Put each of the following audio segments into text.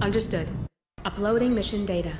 Understood. Uploading mission data.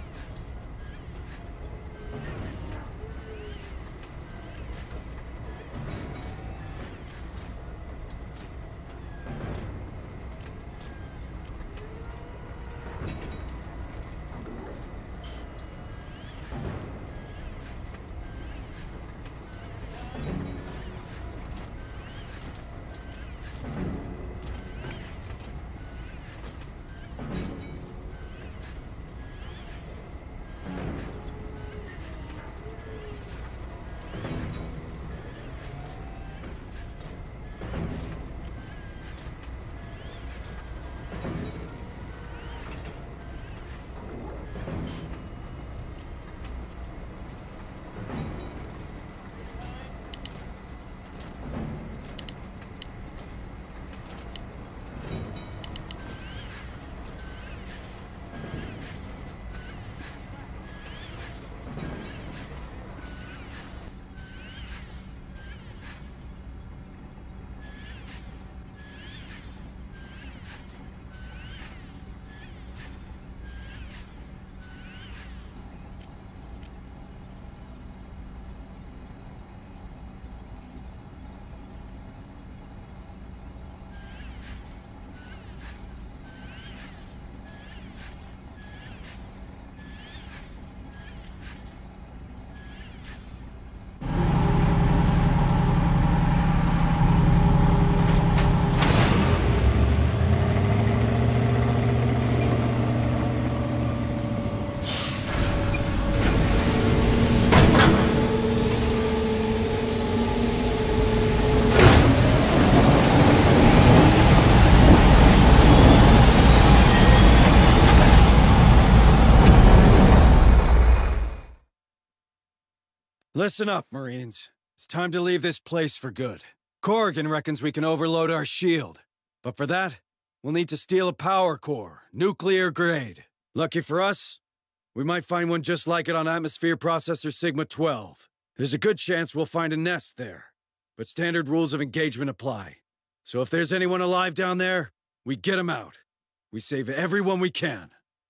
Listen up, Marines. It's time to leave this place for good. Corrigan reckons we can overload our shield. But for that, we'll need to steal a power core, nuclear grade. Lucky for us, we might find one just like it on Atmosphere Processor Sigma-12. There's a good chance we'll find a nest there. But standard rules of engagement apply. So if there's anyone alive down there, we get them out. We save everyone we can.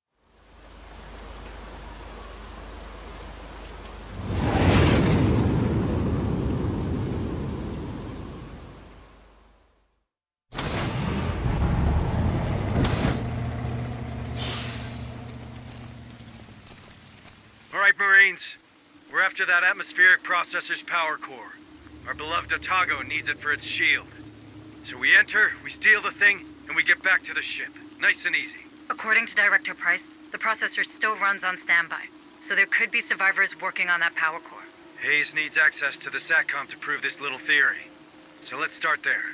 All right, Marines. We're after that atmospheric processor's power core. Our beloved Otago needs it for its shield. So we enter, we steal the thing, and we get back to the ship. Nice and easy. According to Director Price, the processor still runs on standby, so there could be survivors working on that power core. Hayes needs access to the SATCOM to prove this little theory. So let's start there.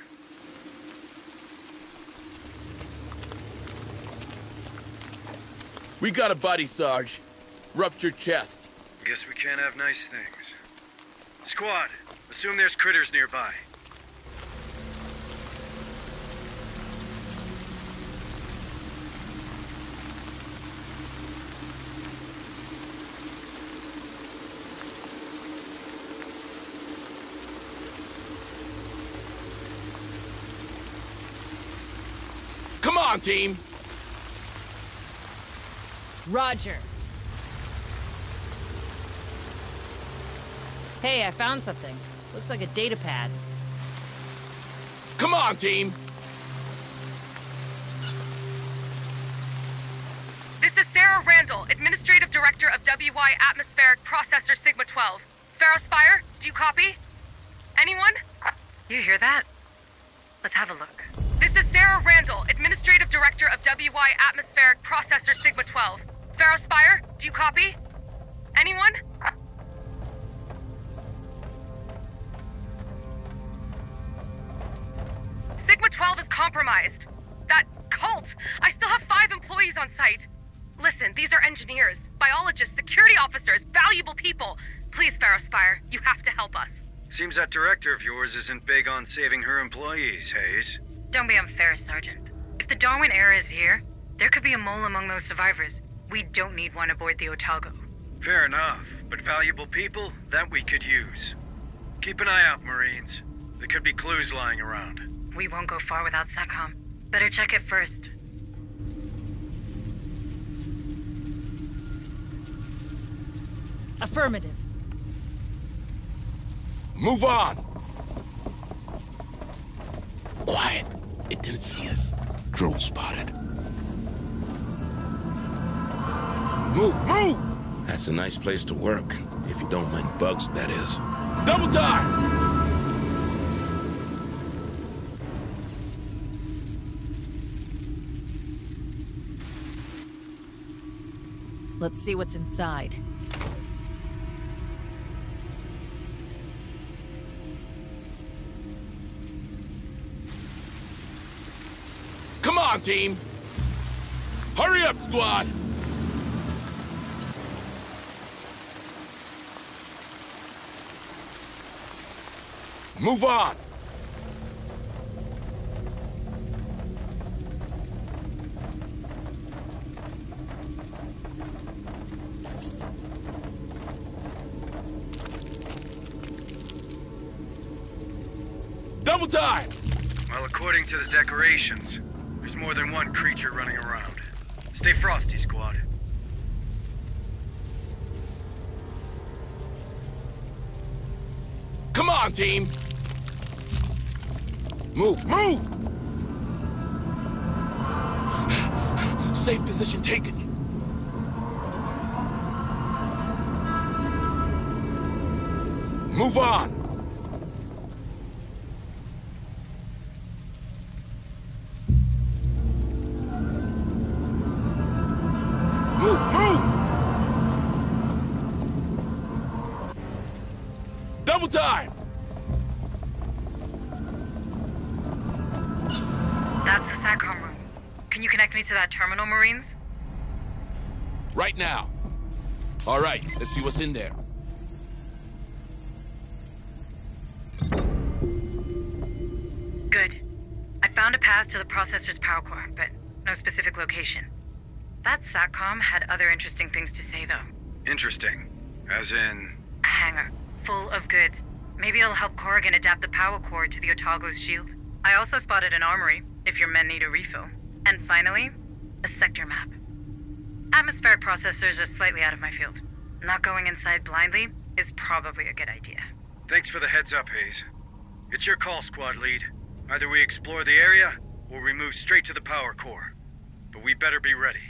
We got a buddy, Sarge. Ruptured chest. Guess we can't have nice things. Squad, assume there's critters nearby. Come on, team! Roger. Hey, I found something. Looks like a data pad. Come on, team! This is Sarah Randall, Administrative Director of WY Atmospheric Processor Sigma-12. Ferrospire, do you copy? Anyone? You hear that? Let's have a look. This is Sarah Randall, Administrative Director of WY Atmospheric Processor Sigma-12. Ferrospire, do you copy? Anyone? Sigma-12 is compromised. That cult! I still have 5 employees on site. Listen, these are engineers, biologists, security officers, valuable people. Please, Ferrospire, you have to help us. Seems that director of yours isn't big on saving her employees, Hayes. Don't be unfair, Sergeant. If the Darwin era is here, there could be a mole among those survivors. We don't need one aboard the Otago. Fair enough, but valuable people, that we could use. Keep an eye out, Marines. There could be clues lying around. We won't go far without SATCOM. Better check it first. Affirmative. Move on! Quiet. It didn't see us. Drone spotted. Move! That's a nice place to work. If you don't mind bugs, that is. Double time! Let's see what's inside. Come on, team! Hurry up, squad! Move on! Double time! Well, according to the decorations, there's more than one creature running around. Stay frosty, squad. Come on, team! Move! Safe position taken. Move on! Move! Double time! That's the SATCOM room. Can you connect me to that terminal, Marines? Right now. All right, let's see what's in there. Good. I found a path to the processor's power core, but no specific location. That SATCOM had other interesting things to say, though. Interesting. As in... A hangar, full of goods. Maybe it'll help Corrigan adapt the power core to the Otago's shield. I also spotted an armory, if your men need a refill. And finally, a sector map. Atmospheric processors are slightly out of my field. Not going inside blindly is probably a good idea. Thanks for the heads up, Hayes. It's your call, squad lead. Either we explore the area, or we move straight to the power core. But we better be ready.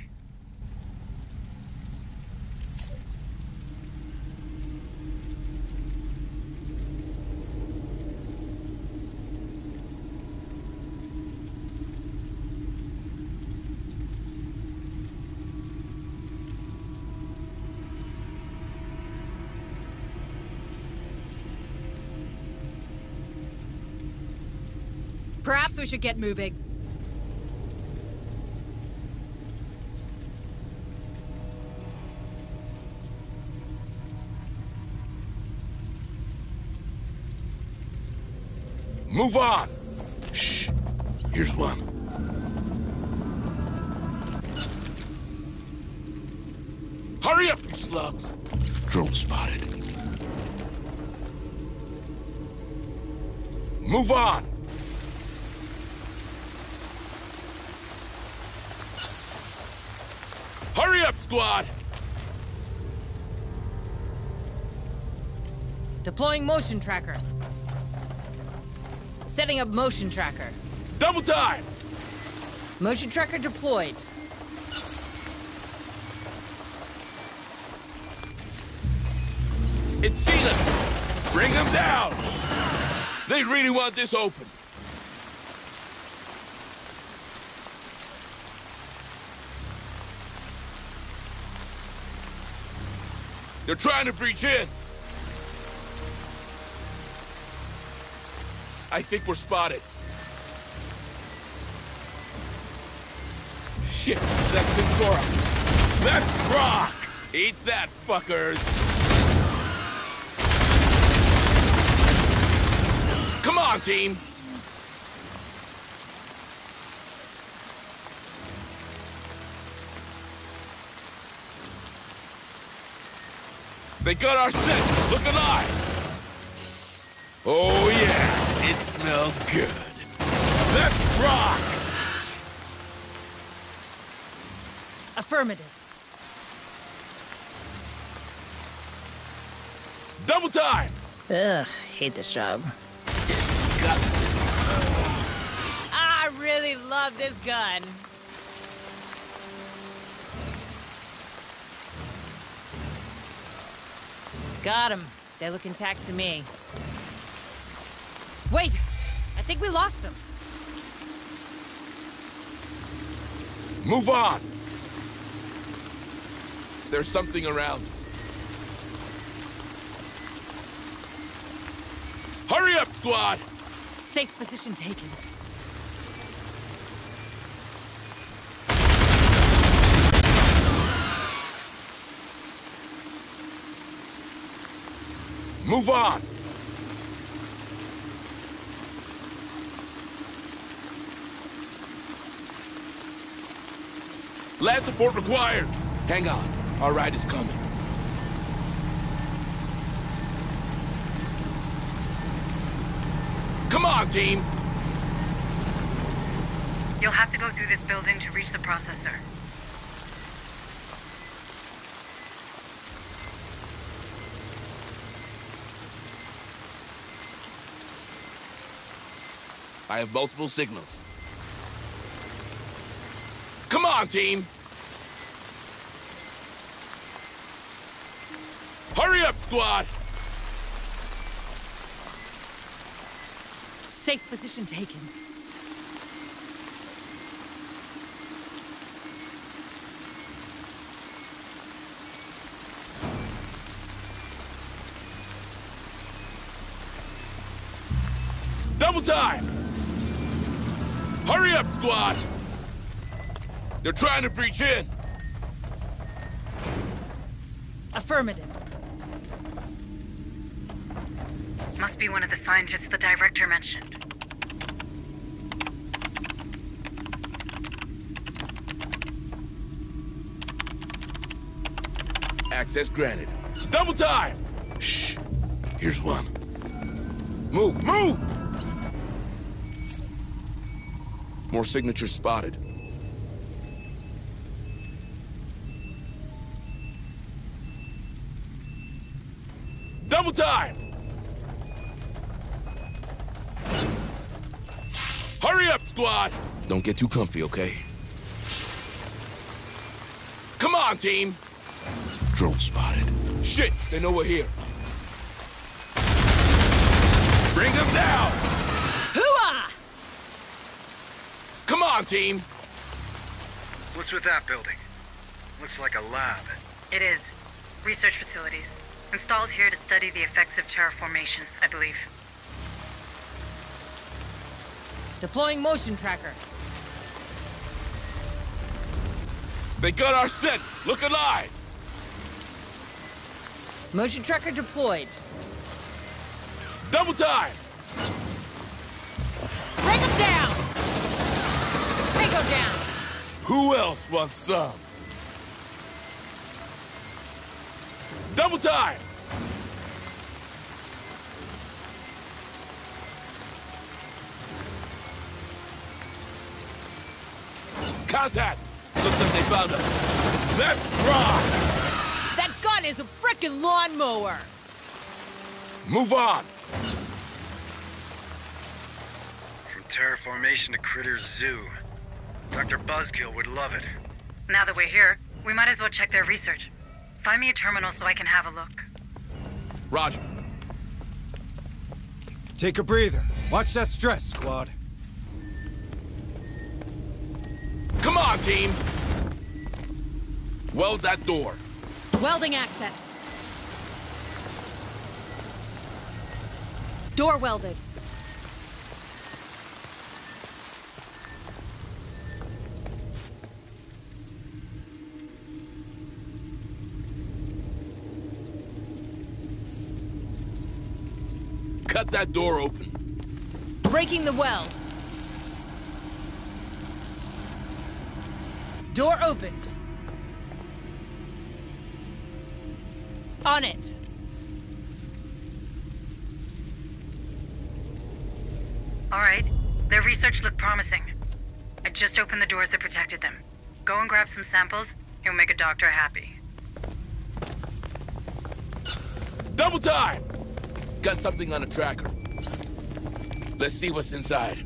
Perhaps we should get moving. Move on! Shh. Here's one. Hurry up, you slugs! Drone spotted. Move on! Hurry up, squad! Deploying motion tracker. Setting up motion tracker. Double time! Motion tracker deployed. It's sealing! Bring them down! They really want this open. They're trying to breach in. I think we're spotted. Shit, that's Ventura. Let's rock! Eat that, fuckers! Come on, team! They got our scent! Look alive! Oh yeah, it smells good. Let's rock! Affirmative. Double time! Ugh, hate this job. Disgusting. I really love this gun. Got him. They look intact to me. Wait! I think we lost him. Move on! There's something around. Hurry up, squad! Safe position taken. Move on! Last support required! Hang on, our ride is coming. Come on, team! You'll have to go through this building to reach the processor. I have multiple signals. Come on, team! Hurry up, squad! Safe position taken. Double time! Hurry up, squad! They're trying to breach in. Affirmative. Must be one of the scientists the director mentioned. Access granted. Double time! Shh. Here's one. Move, move! More signatures spotted. Double time! Hurry up, squad! Don't get too comfy, okay? Come on, team! Drone spotted. Shit, they know we're here. Bring them down! Hooah! Come on, team! What's with that building? Looks like a lab. It is. Research facilities. Installed here to study the effects of terraformation, I believe. Deploying motion tracker. They got our scent! Look alive! Motion tracker deployed. Double time! Bring him down! Tango down! Who else wants some? Double time! Contact! Looks like they found us. Let's rock! That gun is a frickin' lawnmower! Move on! From terraformation to Critters Zoo. Dr. Buzzkill would love it. Now that we're here, we might as well check their research. Find me a terminal so I can have a look. Roger. Take a breather. Watch that stress, squad. Come on, team! Weld that door. Welding access. Door welded. Cut that door open. Breaking the weld. Door opened. On it. All right. Their research looked promising. I just opened the doors that protected them. Go and grab some samples. You'll make a doctor happy. Double time! Got something on the tracker. Let's see what's inside.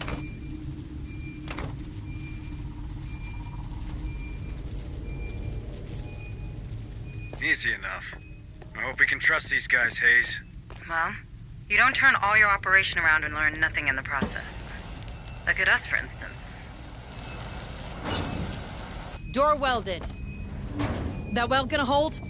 Easy enough. I hope we can trust these guys, Hayes. Well, you don't turn all your operation around and learn nothing in the process. Look at us, for instance. Door welded. That weld gonna hold?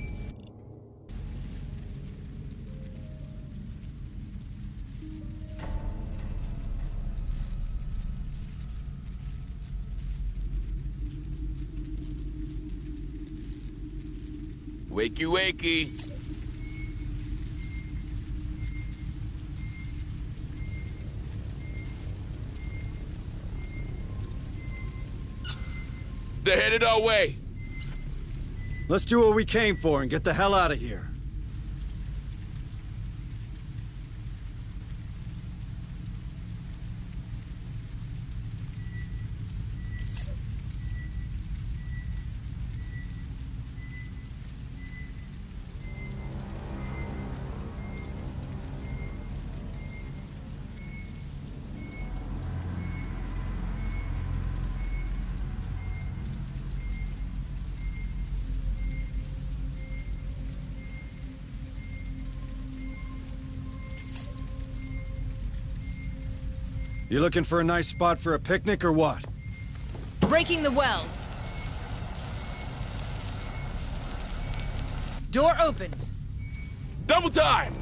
Wakey, wakey. They're headed our way. Let's do what we came for and get the hell out of here. You looking for a nice spot for a picnic or what? Breaking the weld. Door opened. Double time!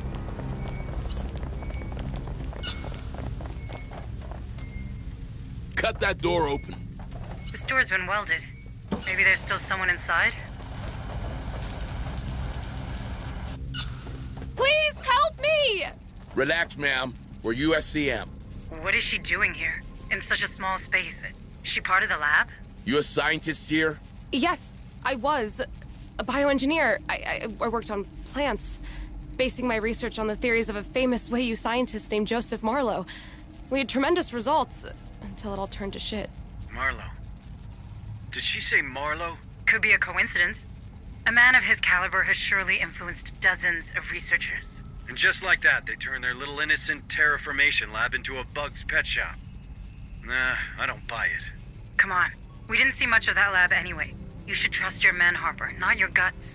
Cut that door open. This door's been welded. Maybe there's still someone inside? Please help me! Relax, ma'am. We're USCM. What is she doing here? In such a small space? Is she part of the lab? You a scientist here? Yes, I was. A bioengineer. I worked on plants, basing my research on the theories of a famous Wei-Yu scientist named Joseph Marlowe. We had tremendous results, until it all turned to shit. Marlowe. Did she say Marlowe? Could be a coincidence. A man of his caliber has surely influenced dozens of researchers. And just like that, they turned their little innocent terraformation lab into a bug's pet shop. Nah, I don't buy it. Come on. We didn't see much of that lab anyway. You should trust your men, Harper, not your guts.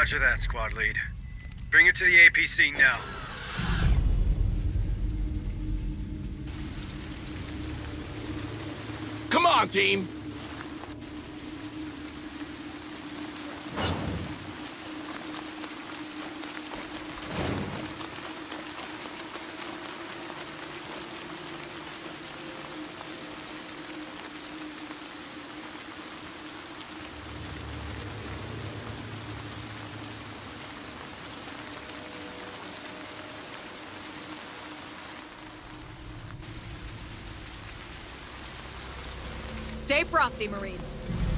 Roger that, squad lead. Bring it to the APC now. Come on, team! Stay frosty, Marines.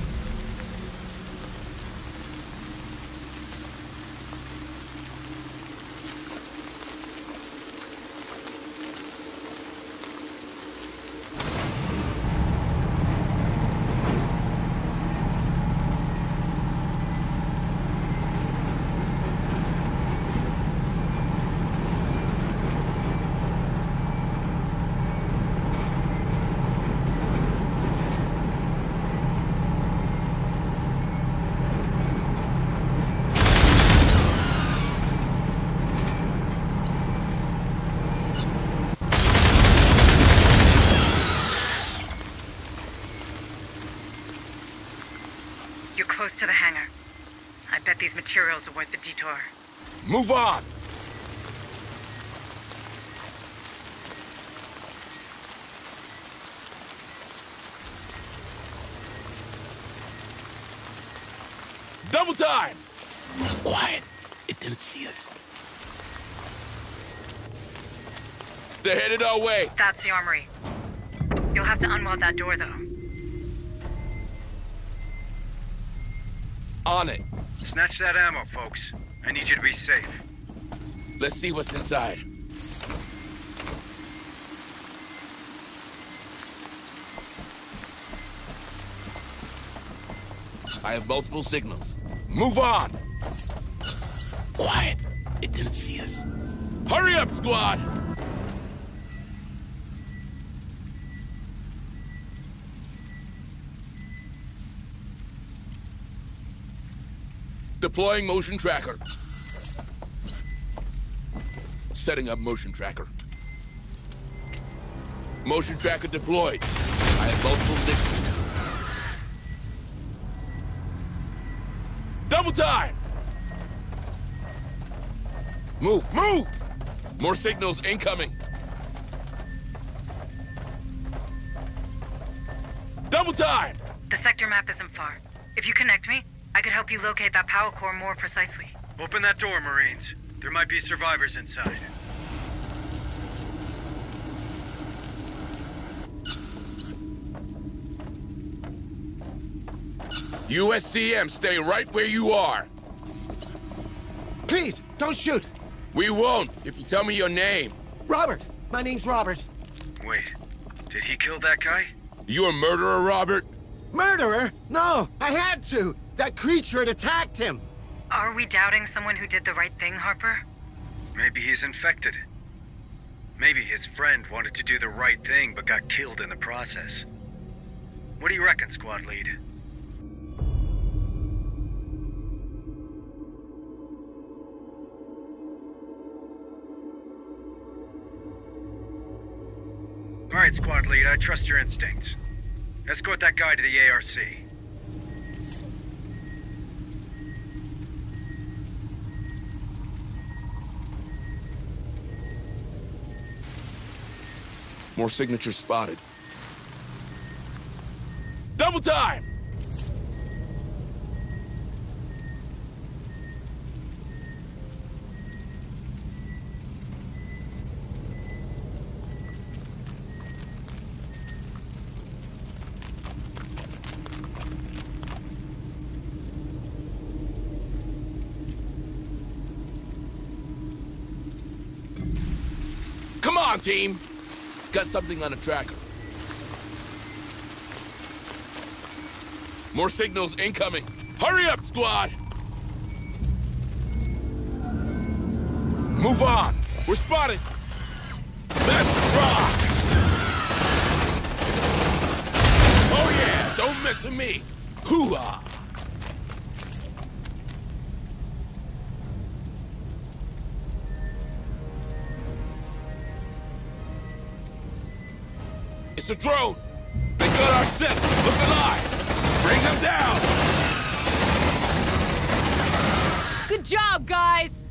You're close to the hangar. I bet these materials are worth the detour. Move on! Double time! Quiet. It didn't see us. They're headed our way. That's the armory. You'll have to unweld that door, though. On it. Snatch that ammo, folks. I need you to be safe. Let's see what's inside. I have multiple signals. Move on! Quiet. It didn't see us. Hurry up, squad! Deploying motion tracker. Setting up motion tracker. Motion tracker deployed. I have multiple signals. Double time! Move, move! More signals incoming. Double time! The sector map isn't far. If you connect me, I could help you locate that power core more precisely. Open that door, Marines. There might be survivors inside. USCM, stay right where you are. Please, don't shoot. We won't, if you tell me your name. Robert. My name's Robert. Wait, did he kill that guy? You a murderer, Robert? Murderer? No, I had to. That creature had attacked him. Are we doubting someone who did the right thing, Harper? Maybe he's infected. Maybe his friend wanted to do the right thing but got killed in the process. What do you reckon, squad lead? All right, squad lead, I trust your instincts. Escort that guy to the ARC. More signatures spotted. Double time! Come on, team! Got something on a tracker. More signals incoming. Hurry up, squad! Move on. We're spotted. Let's rock! Oh yeah, don't mess with me. Hoo-ah! It's a drone! They got our ship! Look alive! Bring them down! Good job, guys!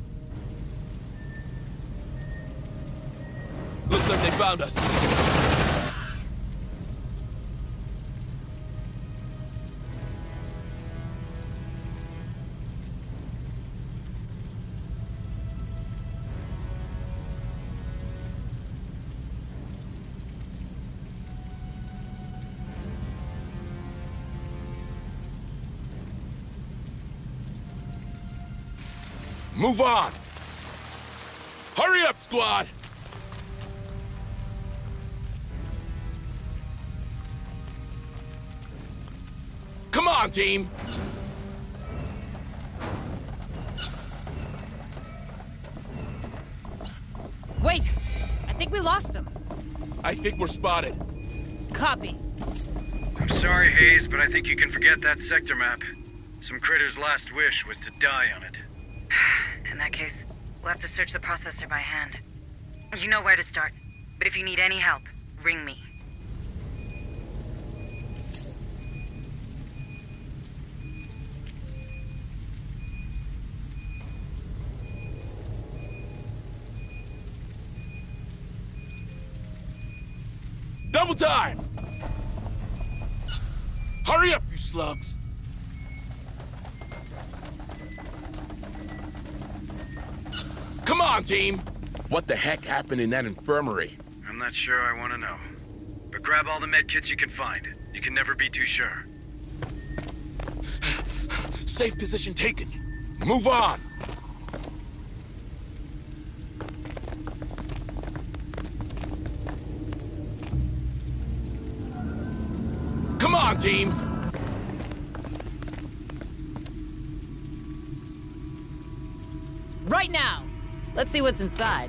Looks like they found us. Move on! Hurry up, squad! Come on, team! Wait! I think we lost him. I think we're spotted. Copy. I'm sorry, Hayes, but I think you can forget that sector map. Some critter's last wish was to die on it. In that case, we'll have to search the processor by hand. You know where to start, but if you need any help, ring me. Double time! Hurry up, you slugs! Come on, team! What the heck happened in that infirmary? I'm not sure I want to know. But grab all the medkits you can find. You can never be too sure. Safe position taken. Move on! Come on, team! Right now! Let's see what's inside.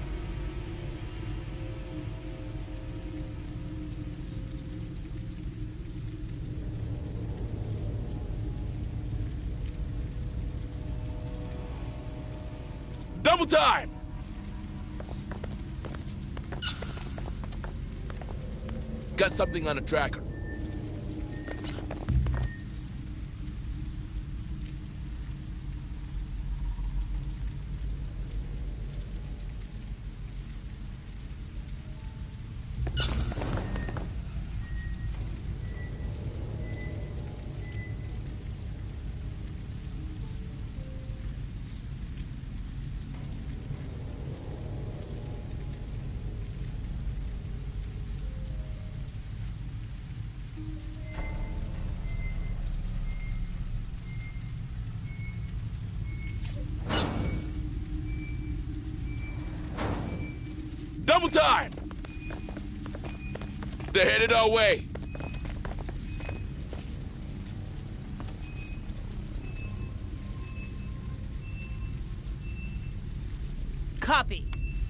Double time! Got something on a tracker. Double time! They're headed our way. Copy.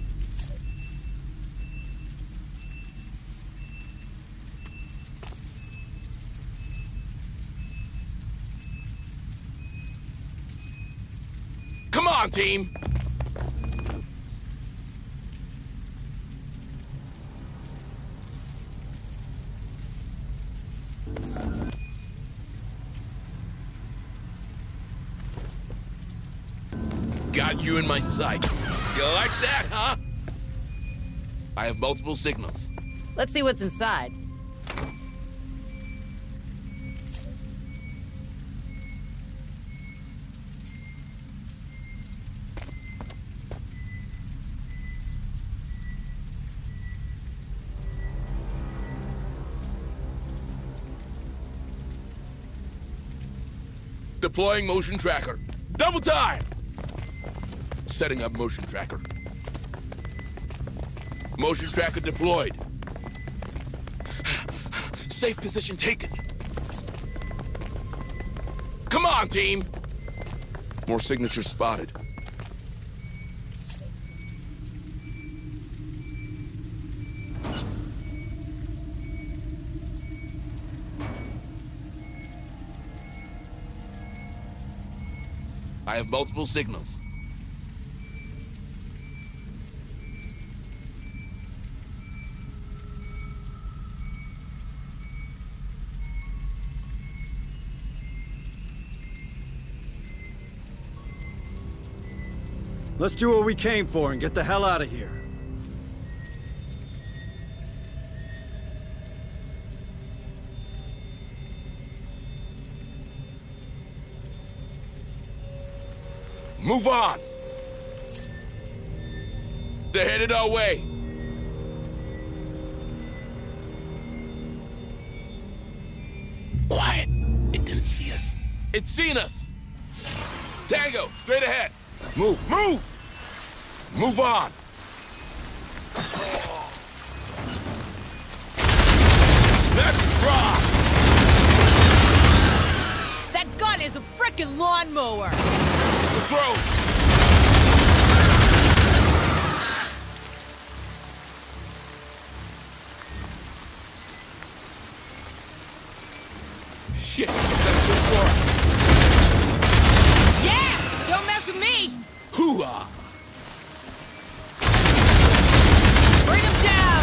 Come on, team! Got you in my sights. You like that, huh? I have multiple signals. Let's see what's inside. Deploying motion tracker. Double time! Setting up motion tracker. Motion tracker deployed. Safe position taken. Come on, team! More signatures spotted. I have multiple signals. Let's do what we came for and get the hell out of here. Move on! They're headed our way. Quiet. It didn't see us. It's seen us. Tango, straight ahead. Move, move! Move on. Let's rock! That gun is a frickin' lawnmower! It's a throw! Shit, that's too far. Yeah! Don't mess with me! Hoo-ah! Bring him down!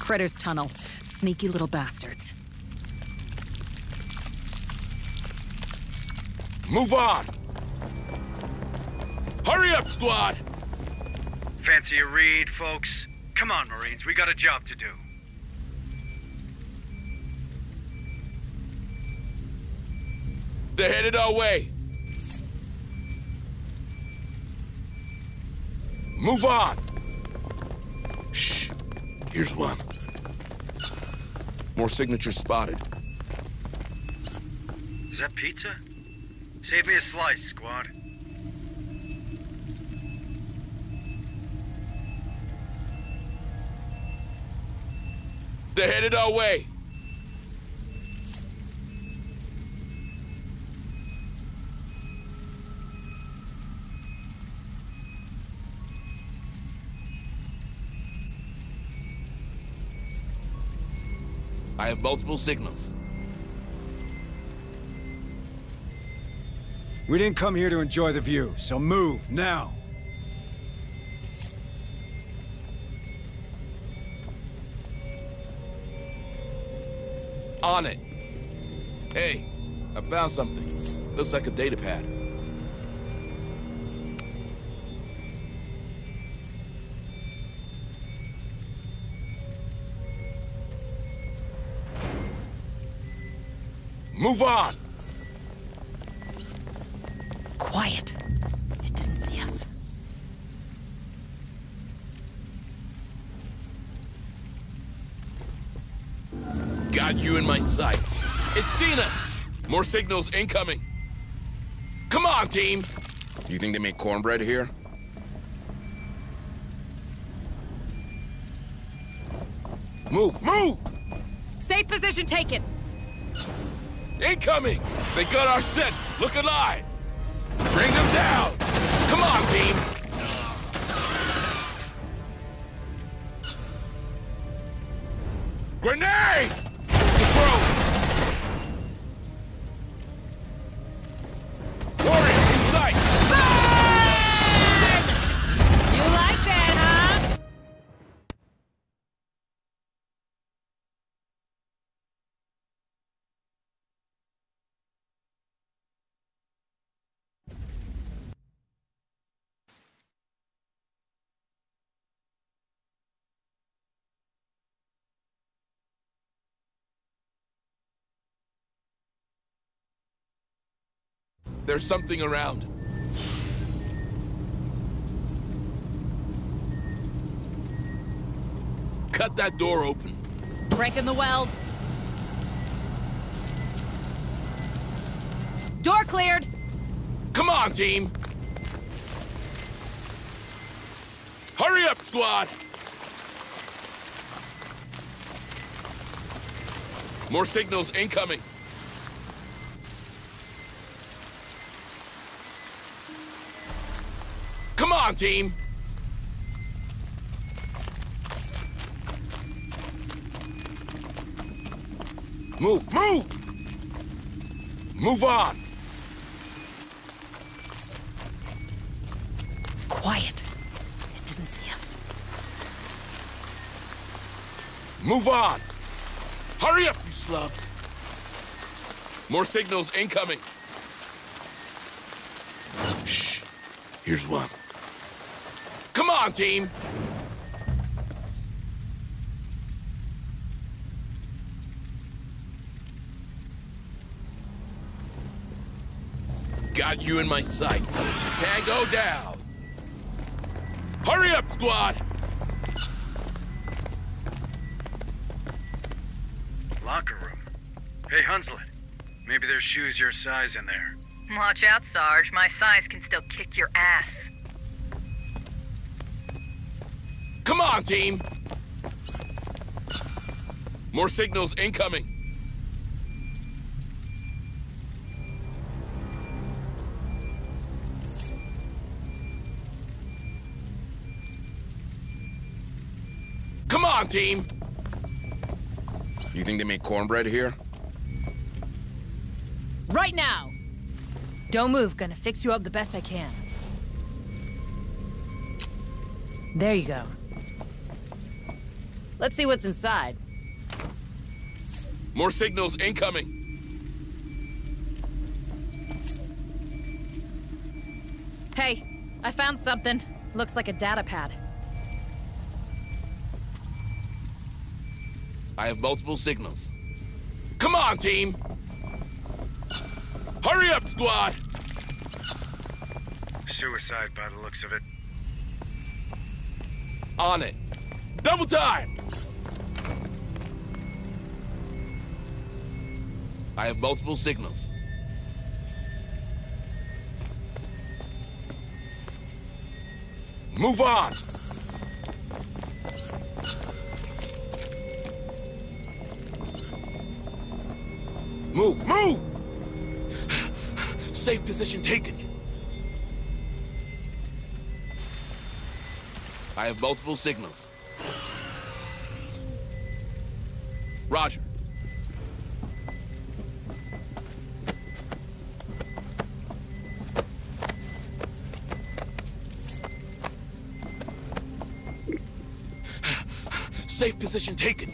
Critter's tunnel. Sneaky little bastards. Move on! Hurry up, squad! Fancy a read, folks? Come on, Marines, we got a job to do. They're headed our way. Move on! Shh. Here's one. More signatures spotted. Is that pizza? Save me a slice, squad. They're headed our way. I have multiple signals. We didn't come here to enjoy the view, so move, now! On it. Hey, I found something. Looks like a data pad. Move on! Quiet. It didn't see us. Got you in my sights. It's seen us! More signals incoming. Come on, team! You think they make cornbread here? Move, move! Safe position taken. Incoming! They got our scent! Look alive! Bring them down! Come on, team! Grenade! Throw! Warrior in sight! You like that, huh? There's something around. Cut that door open. Breaking the weld. Door cleared. Come on, team! Hurry up, squad! More signals incoming. Come on, team! Move, move! Move on! Quiet. It didn't see us. Move on! Hurry up, you slubs! More signals incoming. Shh. Here's one. Come on, team! Got you in my sights. Tango down! Hurry up, squad! Locker room. Hey, Hunslet. Maybe there's shoes your size in there. Watch out, Sarge. My size can still kick your ass. Come on, team! More signals incoming. Come on, team! You think they make cornbread here? Right now. Don't move. Gonna fix you up the best I can. There you go. Let's see what's inside. More signals incoming. Hey, I found something. Looks like a data pad. I have multiple signals. Come on, team! Hurry up, squad! Suicide by the looks of it. On it. Double time! I have multiple signals. Move on! Move, move! Safe position taken. I have multiple signals. Roger. Safe position taken.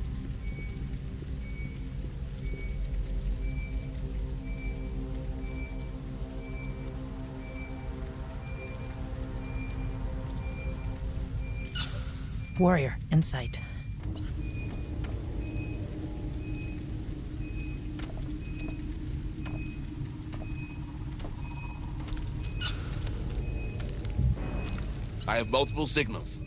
Warrior, insight. I have multiple signals.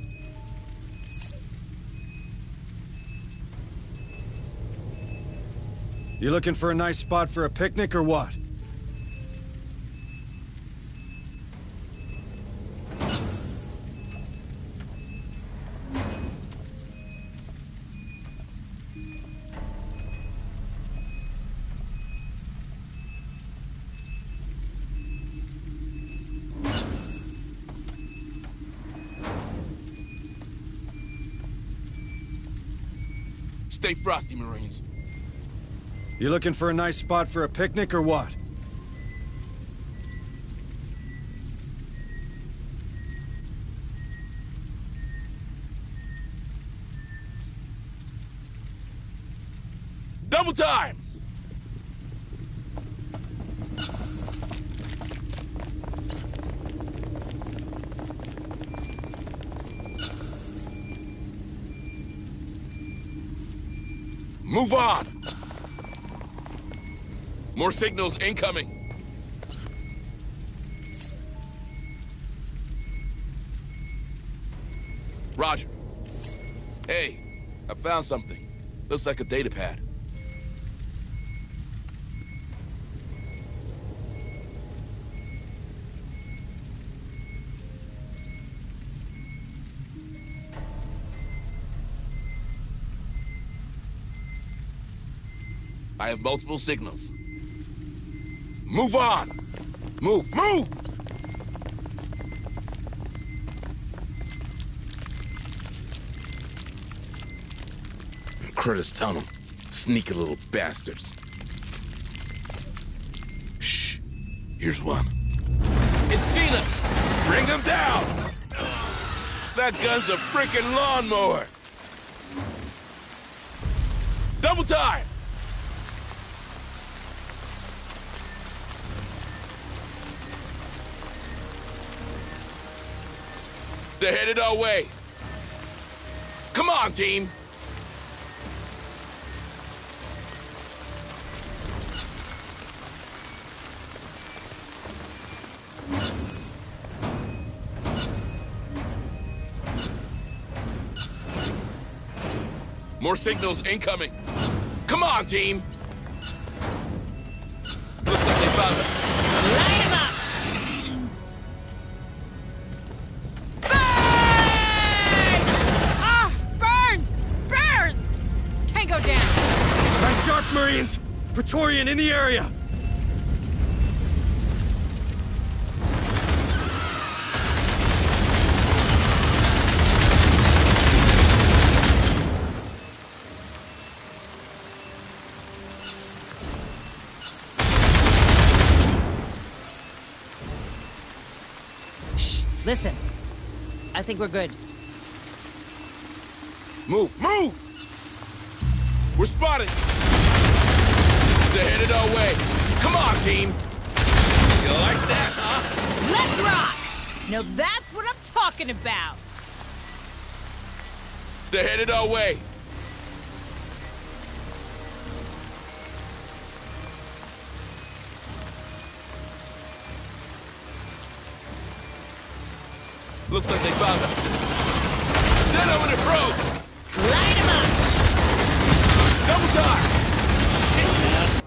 You looking for a nice spot for a picnic or what? Stay frosty, Marines. You looking for a nice spot for a picnic or what? Double time! Move on! More signals incoming. Roger. Hey, I found something. Looks like a data pad. I have multiple signals. Move on! Move, move! Curtis, tell them. Sneaky little bastards. Shh. Here's one. It's seen us! Bring them down! That gun's a freaking lawnmower! Double time! They're headed our way. Come on, team! More signals incoming. Come on, team! Looks like they found us. Light 'em up! Nice sharp, Marines! Praetorian in the area! Shh, listen. I think we're good. Move, move! We're spotted! They're headed our way. Come on, team! You like that, huh? Let's rock! Now that's what I'm talking about! They're headed our way. Looks like they found us. Send over the probe! Light 'em up! Double time! Shit, man.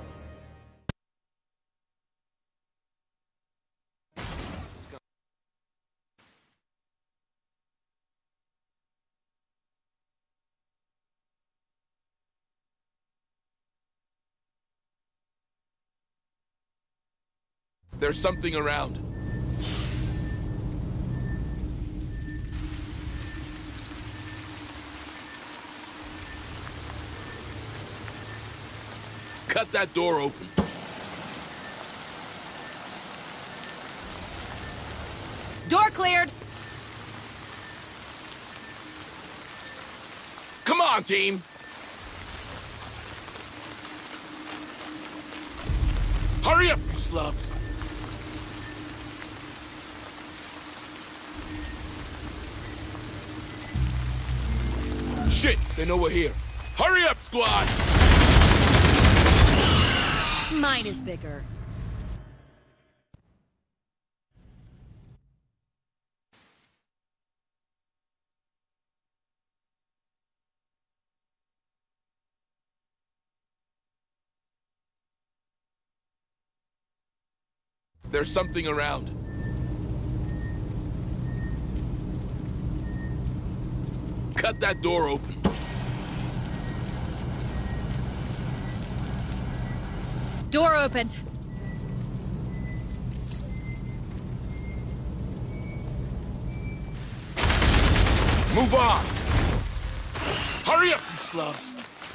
There's something around. Cut that door open. Door cleared! Come on, team! Hurry up, you slubs! Shit, they know we're here. Hurry up, squad! Mine is bigger. There's something around. Cut that door open. Door opened. Move on! Hurry up, you slubs!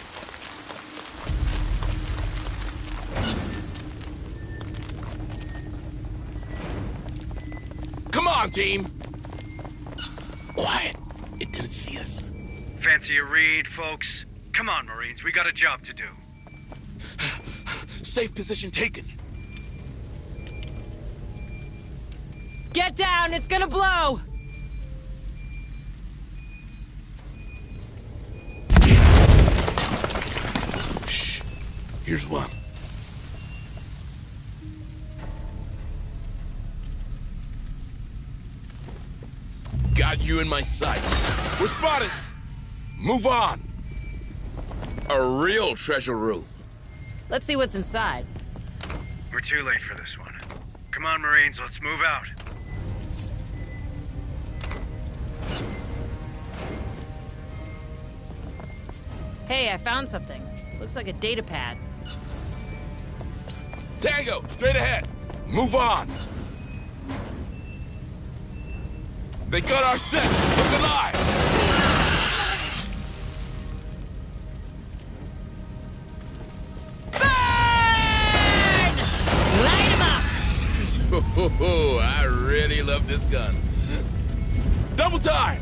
Come on, team! Quiet. It didn't see us. Fancy a read, folks? Come on, Marines, we got a job to do. Safe position taken. Get down, it's gonna blow! Shh. Here's one. Got you in my sight. We're spotted! Move on! A real treasure room. Let's see what's inside. We're too late for this one. Come on, Marines, let's move out. Hey, I found something. Looks like a data pad. Tango, straight ahead. Move on. They got our ship. Look alive. Oh, I really love this gun. Double time!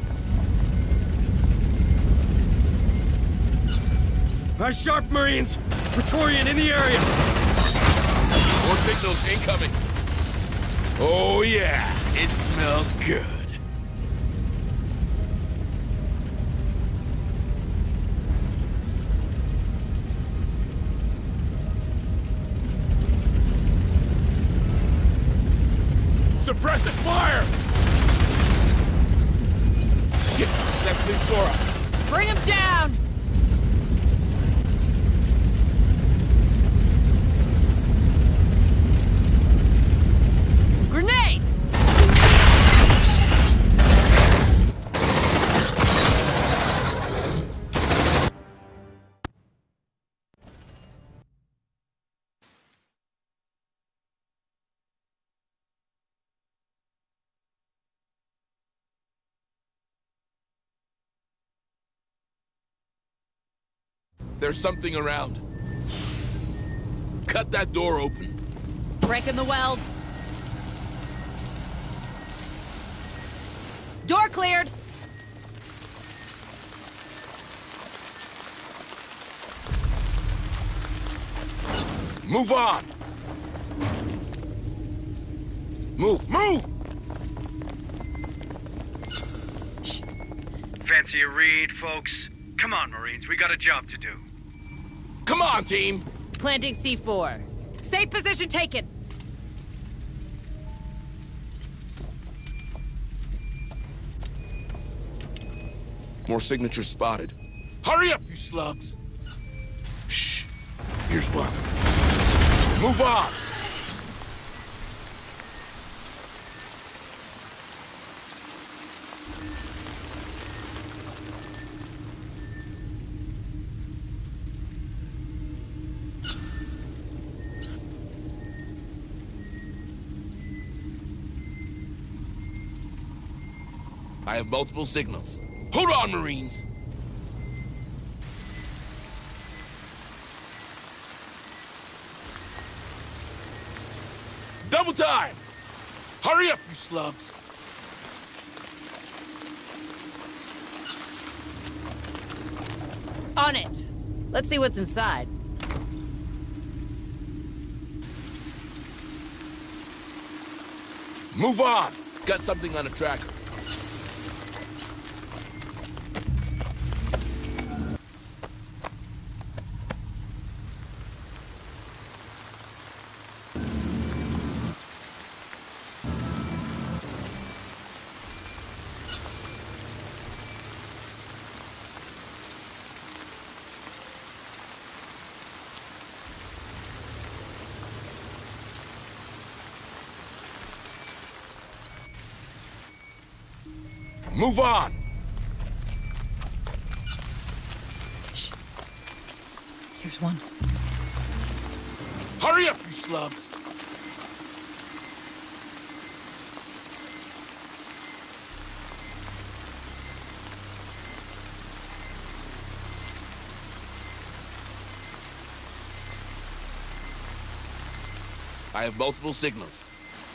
Eyes sharp, Marines! Praetorian in the area! More signals incoming. Oh yeah, it smells good. Suppressive fire! Shit, that thing's Sora. Bring him down! Grenade! There's something around. Cut that door open. Breaking the weld. Door cleared! Move on! Move, move! Fancy a read, folks? Come on, Marines, we got a job to do. Come on, team! Planting C4. Safe position taken. More signatures spotted. Hurry up, you slugs! Shh. Here's one. Move on! I have multiple signals. Hold on, Marines! Double time! Hurry up, you slugs! On it. Let's see what's inside. Move on! Got something on the tracker. Move on! Shh. Here's one. Hurry up, you slugs! I have multiple signals.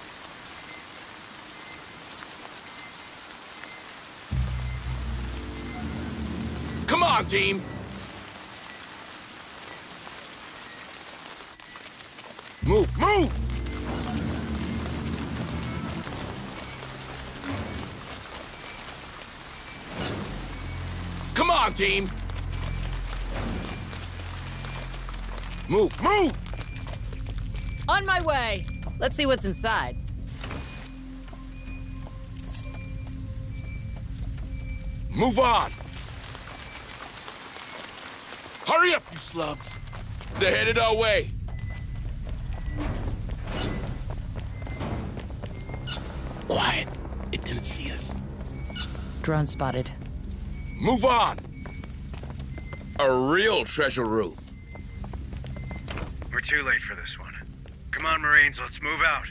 Come on, team! Move, move! Come on, team! Move, move! On my way. Let's see what's inside. Move on! Hurry up, you slugs! They're headed our way! Quiet! It didn't see us. Drone spotted. Move on! A real treasure room. We're too late for this one. Come on, Marines, let's move out.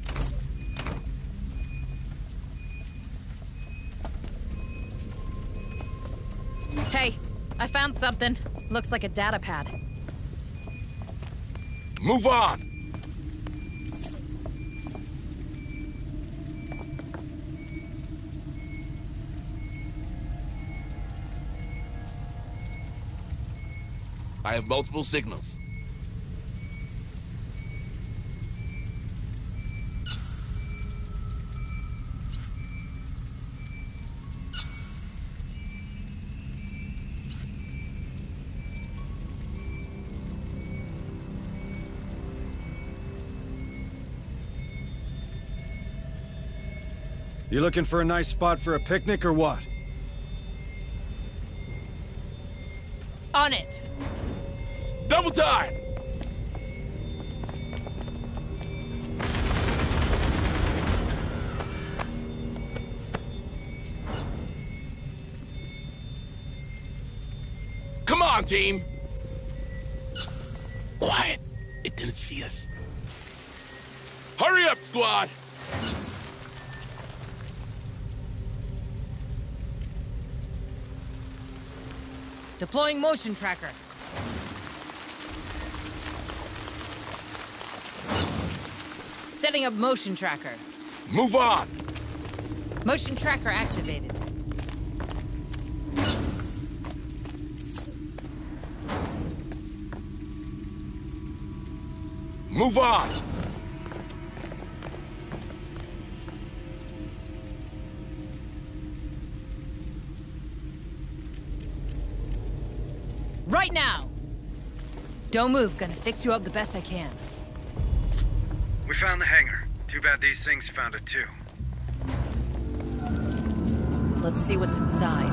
Hey, I found something. Looks like a data pad. Move on! I have multiple signals. You looking for a nice spot for a picnic or what? On it. Double time! Come on, team! Quiet! It didn't see us. Hurry up, squad! Deploying motion tracker. Setting up motion tracker. Move on! Motion tracker activated. Move on! Right now! Don't move, gonna fix you up the best I can. We found the hangar. Too bad these things found it too. Let's see what's inside.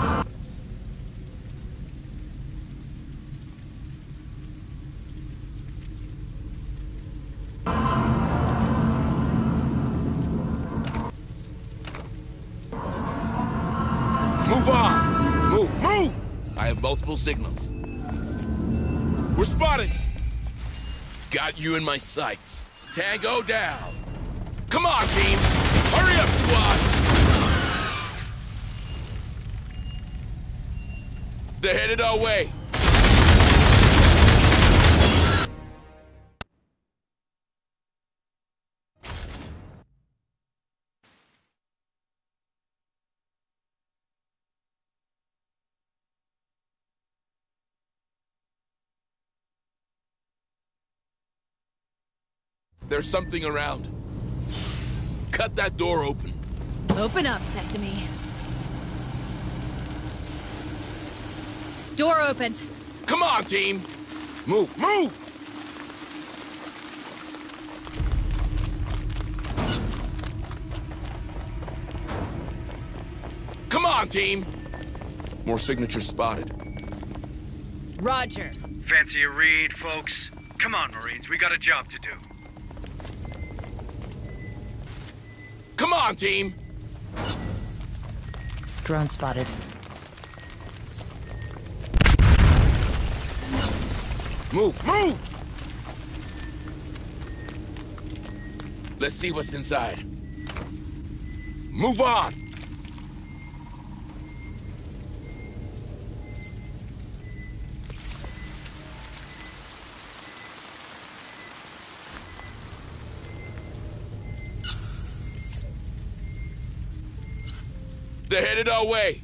Move on! Move, move! I have multiple signals. We're spotted! Got you in my sights. Tango down! Come on, team! Hurry up, squad! They're headed our way! There's something around. Cut that door open. Open up, Sesame. Door opened. Come on, team! Move, move! Come on, team! More signatures spotted. Roger. Fancy a read, folks? Come on, Marines, we got a job to do. Come on, team! Drone spotted. Move, move! Let's see what's inside. Move on! They're headed our way.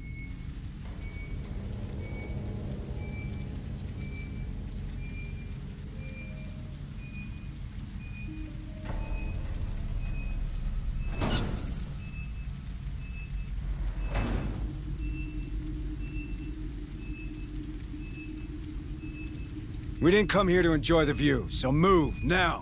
We didn't come here to enjoy the view, so move, now!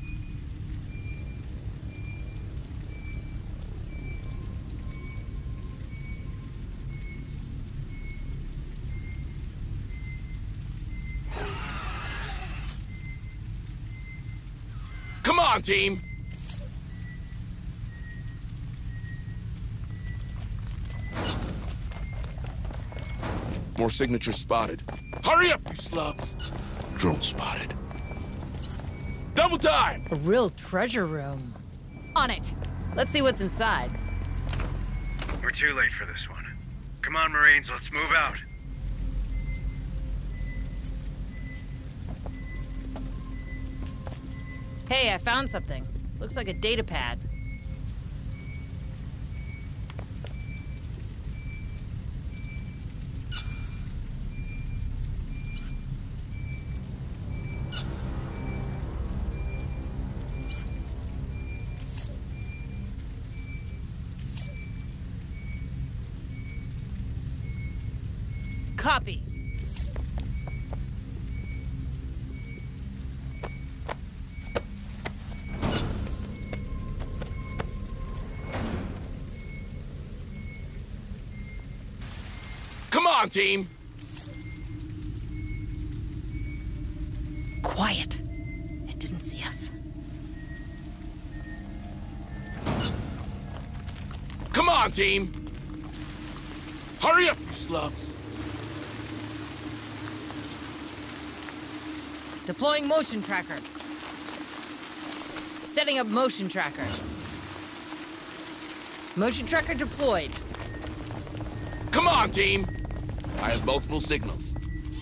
Come on, team! More signatures spotted. Hurry up, you slugs! Drone spotted. Double time! A real treasure room. On it. Let's see what's inside. We're too late for this one. Come on, Marines, let's move out. Hey, I found something. Looks like a data pad. Copy. Come on, team! Quiet. It didn't see us. Come on, team! Hurry up, you slugs! Deploying motion tracker. Setting up motion tracker. Motion tracker deployed. Come on, team! I have multiple signals.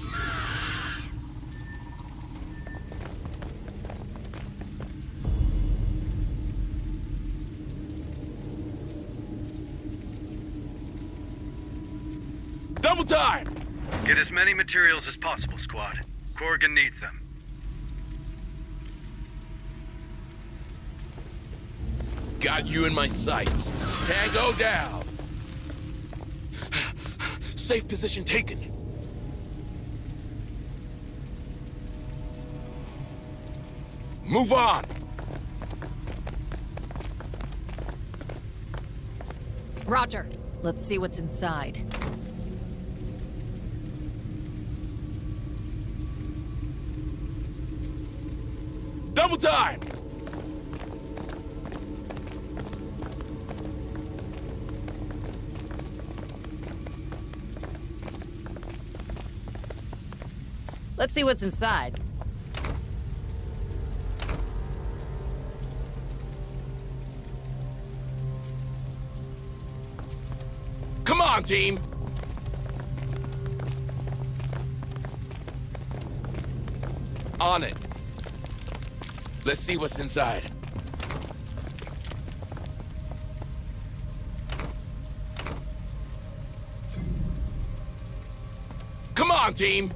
Double time! Get as many materials as possible, squad. Corrigan needs them. Got you in my sights. Tango down. Safe position taken. Move on. Roger. Let's see what's inside. Double time! Let's see what's inside. Come on, team! On it. Let's see what's inside. Come on, team!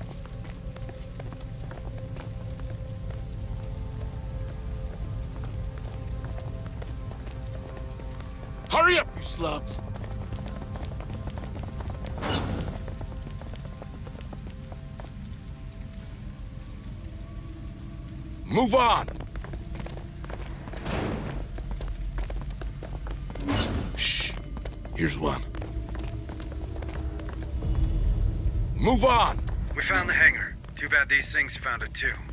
Hurry up, you slugs! Move on! Shh. Here's one. Move on! We found the hangar. Too bad these things found it too.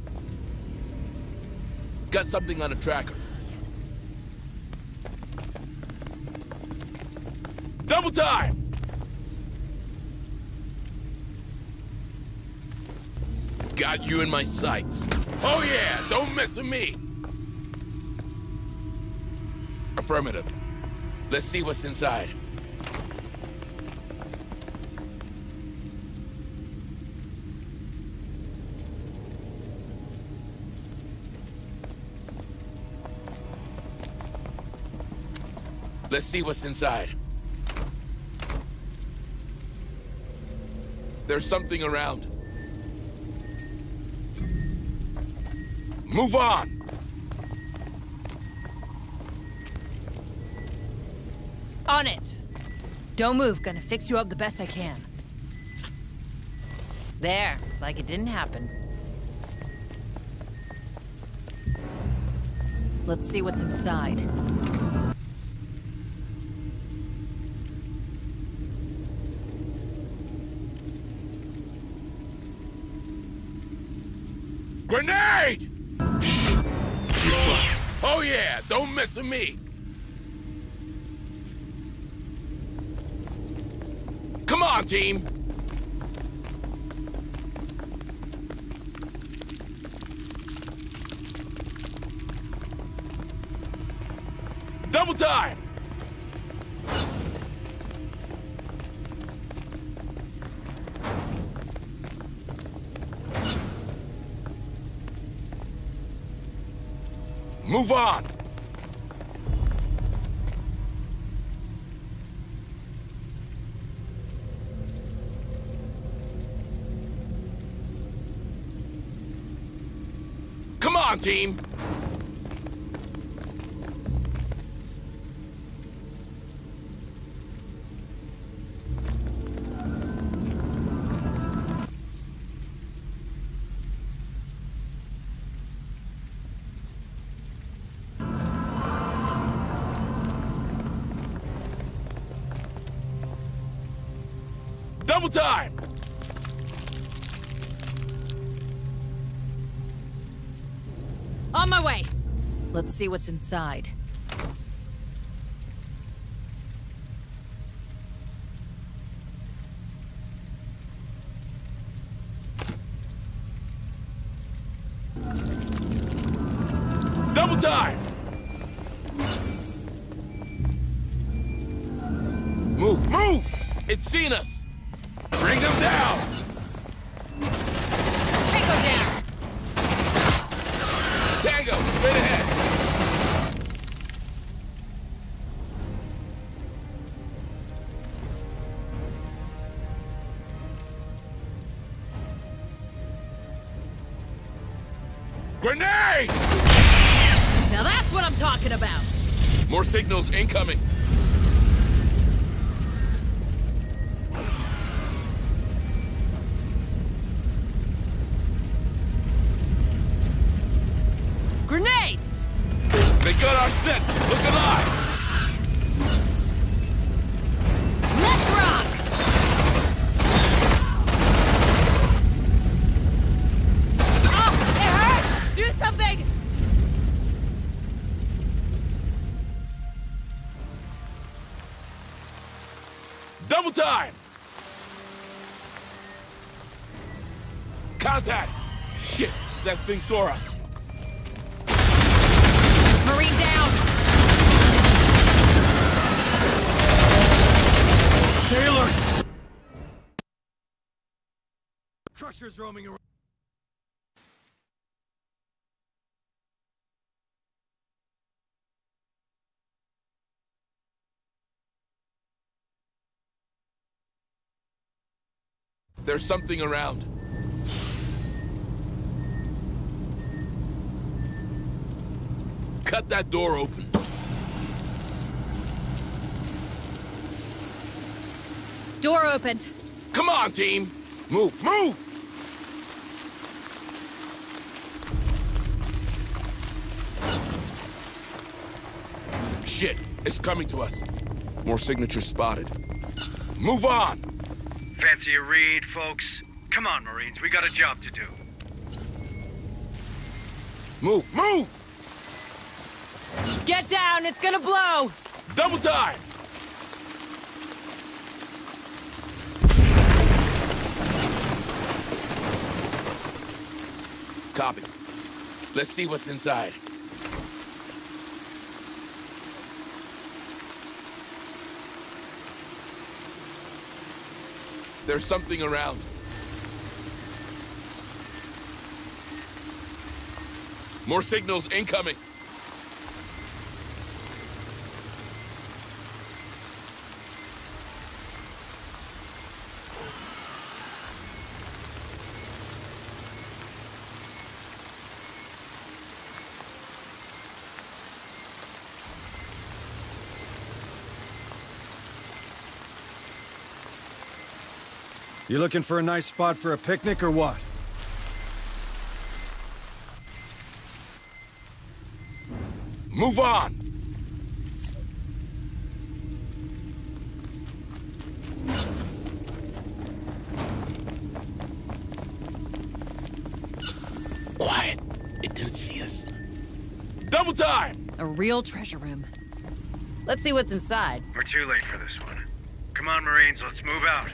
Got something on a tracker. Double time! Got you in my sights. Oh yeah, don't mess with me! Affirmative. Let's see what's inside. Let's see what's inside. There's something around. Move on! On it! Don't move, gonna fix you up the best I can. There, like it didn't happen. Let's see what's inside. Grenade! Oh yeah, don't mess with me! Come on, team! Double time! Move on! Come on, team! Double time! On my way! Let's see what's inside. Double time! Move, move! It's seen us! Bring them down! Tango down! Tango, straight ahead! Grenade! Now that's what I'm talking about! More signals incoming. Grenade! They got our scent. Look alive. Let's rock! Oh, it hurts! Do something! Double time! Contact! Shit, that thing saw us. Marine down! Stay alert! Crusher's roaming around. There's something around. Cut that door open. Door opened. Come on, team! Move, move! Shit, it's coming to us. More signatures spotted. Move on! Fancy a read, folks? Come on, Marines, we got a job to do. Move, move! Get down, it's gonna blow! Double time! Copy. Let's see what's inside. There's something around. More signals incoming. You looking for a nice spot for a picnic or what? Move on! Quiet. It didn't see us. Double time! A real treasure room. Let's see what's inside. We're too late for this one. Come on, Marines, let's move out.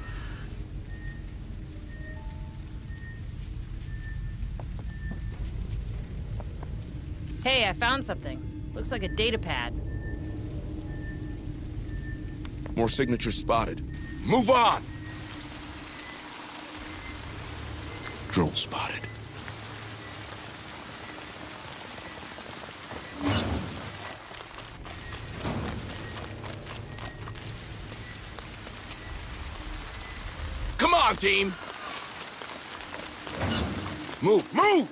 Hey, I found something. Looks like a data pad. More signatures spotted. Move on! Drone spotted. Come on, team! Move, move!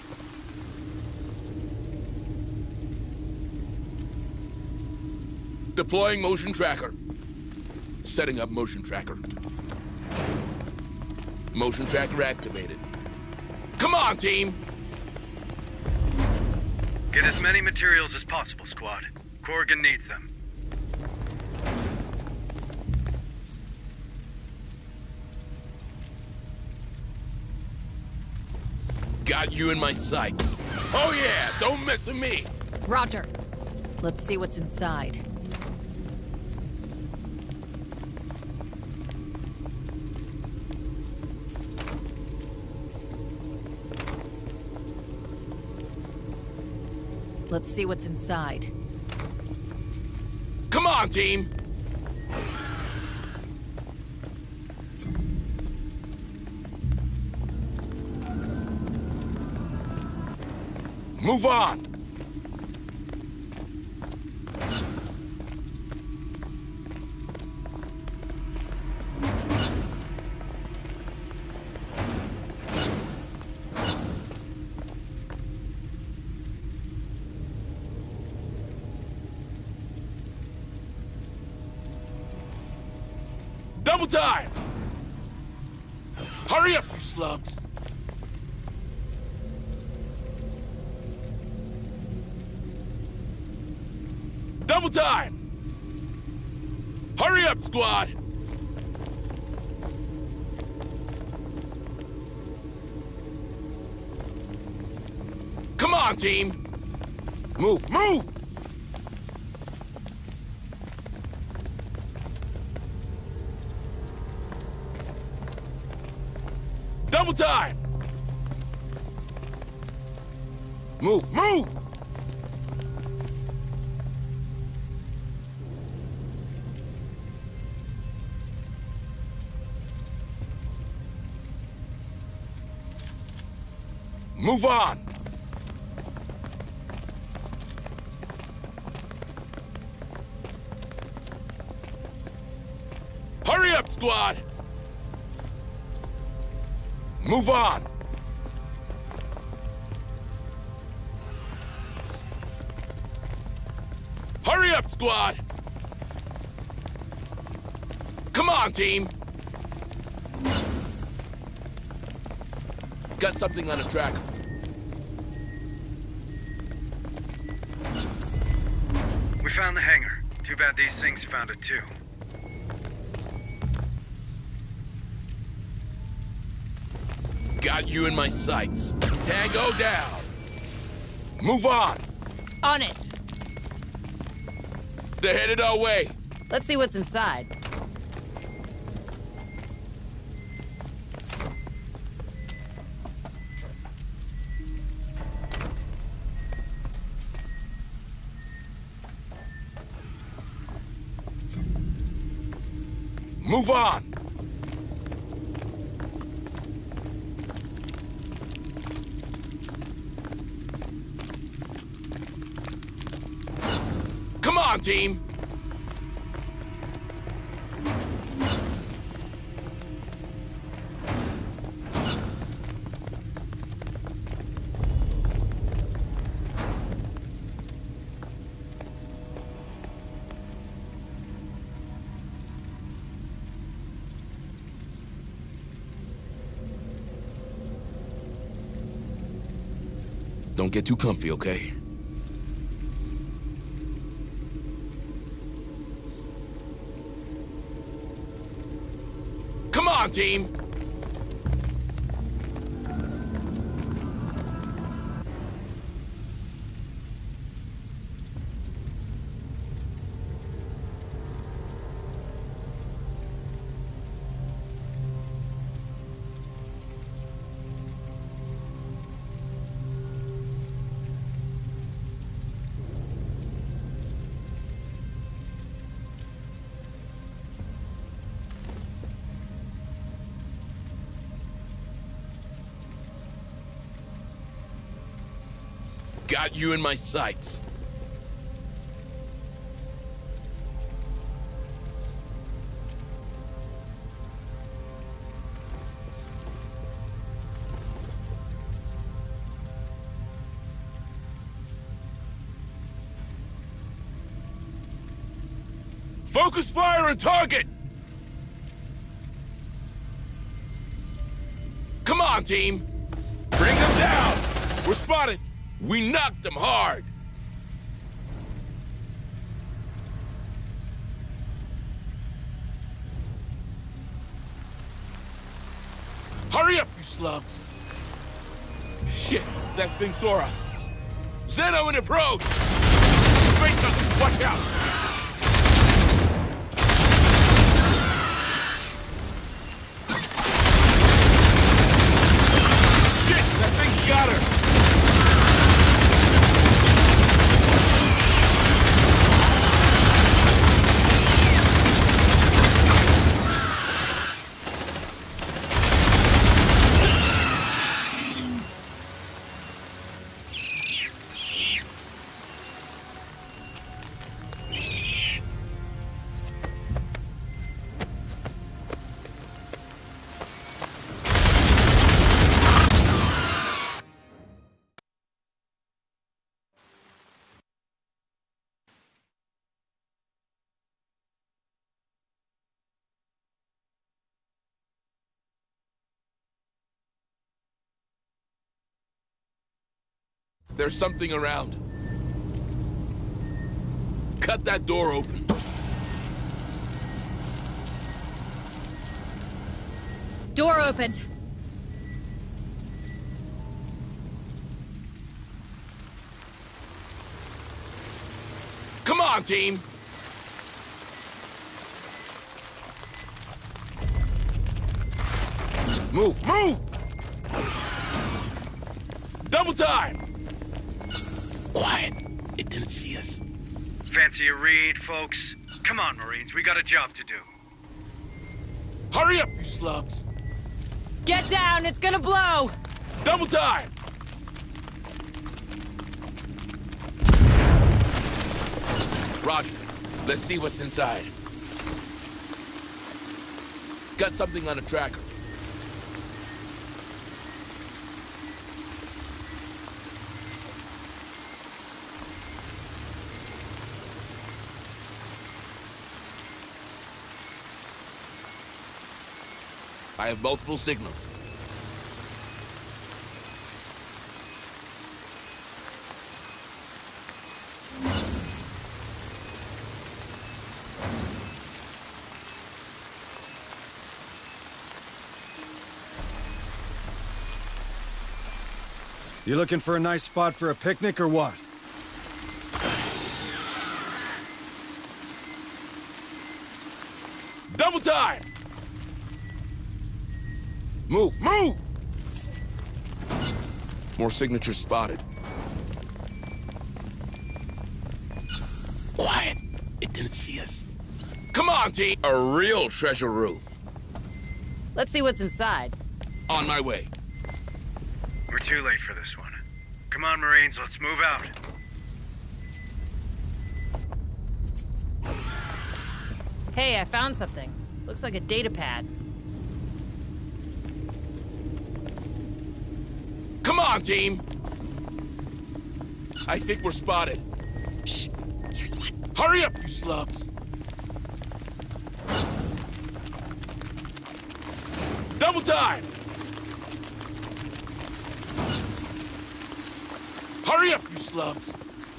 Deploying motion tracker. Setting up motion tracker. Motion tracker activated. Come on, team! Get as many materials as possible, squad. Corrigan needs them. Got you in my sights. Oh yeah, don't mess with me! Roger. Let's see what's inside. Let's see what's inside. Come on, team! Move on! Double time! Hurry up, you slugs! Double time! Hurry up, squad! Come on, team! Move, move! Double time! Move, move! Move on! Hurry up, squad! Move on! Hurry up, squad! Come on, team! Got something on the tracker. We found the hangar. Too bad these things found it too. Got you in my sights. Tango down. Move on. On it. They're headed our way. Let's see what's inside. Move on. Come on, team! Don't get too comfy, okay? Come on, team! Got you in my sights. Focus fire and target! Come on, team! Bring them down! We're spotted! We knocked them hard! Hurry up, you slugs! Shit, that thing saw us. Zeno in approach! Face nothing, watch out! Shit, that thing's got her! There's something around. Cut that door open. Door opened. Come on, team! Move, move! Double time! Quiet. It didn't see us. Fancy a read, folks? Come on, Marines, we got a job to do. Hurry up, you slugs! Get down, it's gonna blow! Double time! Roger. Let's see what's inside. Got something on a tracker. I have multiple signals. You looking for a nice spot for a picnic or what? Double time! Move, move! More signatures spotted. Quiet. It didn't see us. Come on, team! A real treasure room. Let's see what's inside. On my way. We're too late for this one. Come on, Marines, let's move out. Hey, I found something. Looks like a data pad. Come on, team! I think we're spotted. Shh! Here's one. Hurry up, you slugs! Double time! Hurry up, you slugs!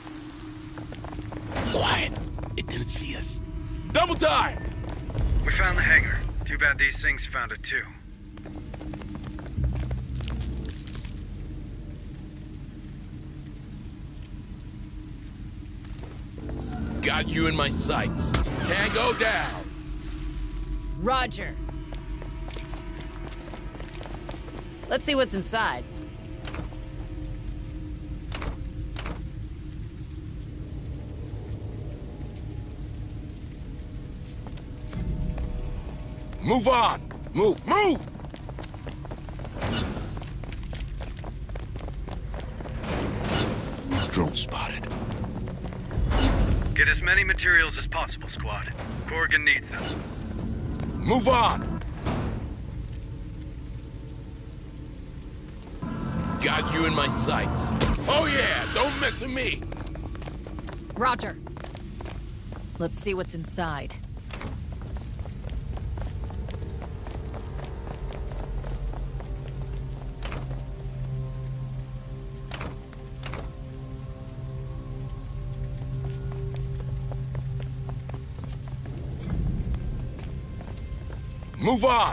Quiet. It didn't see us. Double time! We found the hangar. Too bad these things found it too. Got you in my sights. Tango down! Roger. Let's see what's inside. Move on! Move, move! Drone spotted. Get as many materials as possible, squad. Corrigan needs them. Move on! Got you in my sights. Oh yeah, don't mess with me! Roger. Let's see what's inside. Move on!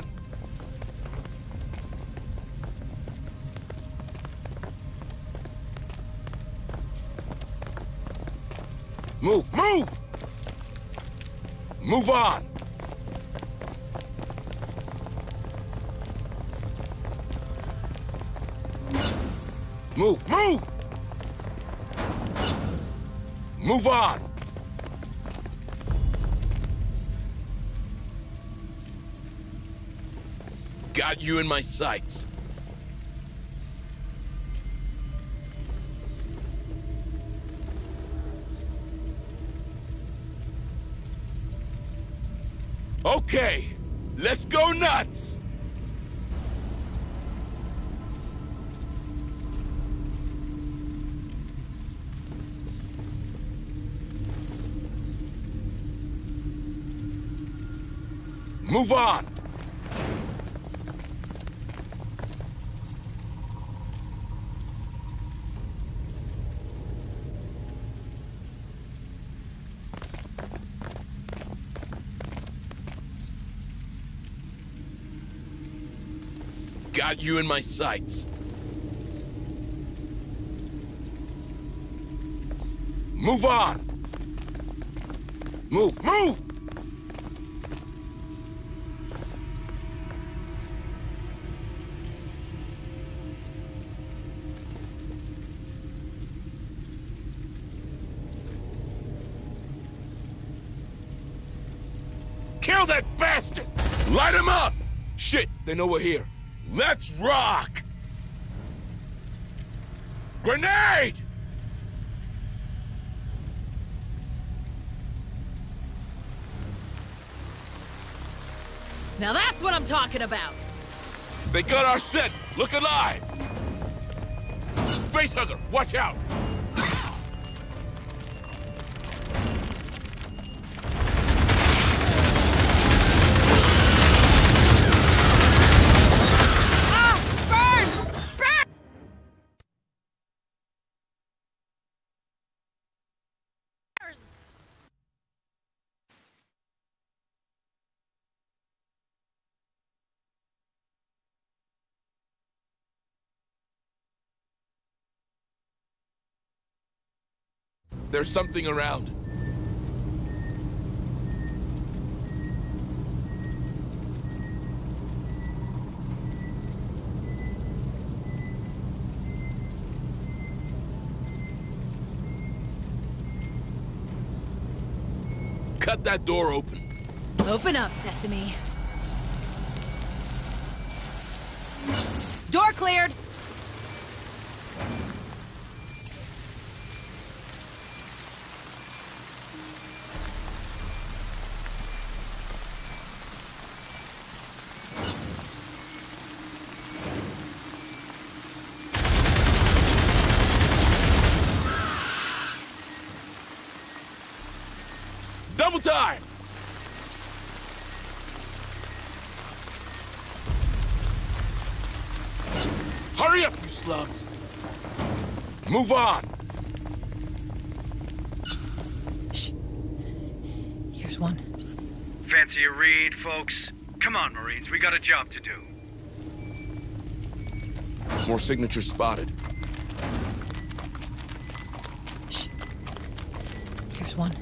Move, move! Move on! Move, move! Move on! Got you in my sights. Okay, let's go nuts! Move on! Got you in my sights. Move on! Move, move! Kill that bastard! Light him up! Shit, they know we're here. Let's rock! Grenade! Now that's what I'm talking about! They got our scent! Look alive! Facehugger, watch out! There's something around. Cut that door open. Open up, Sesame. Door cleared! Double time! Hurry up, you slugs! Move on! Shh. Here's one. Fancy a read, folks? Come on, Marines, we got a job to do. More signatures spotted. Shh. Here's one.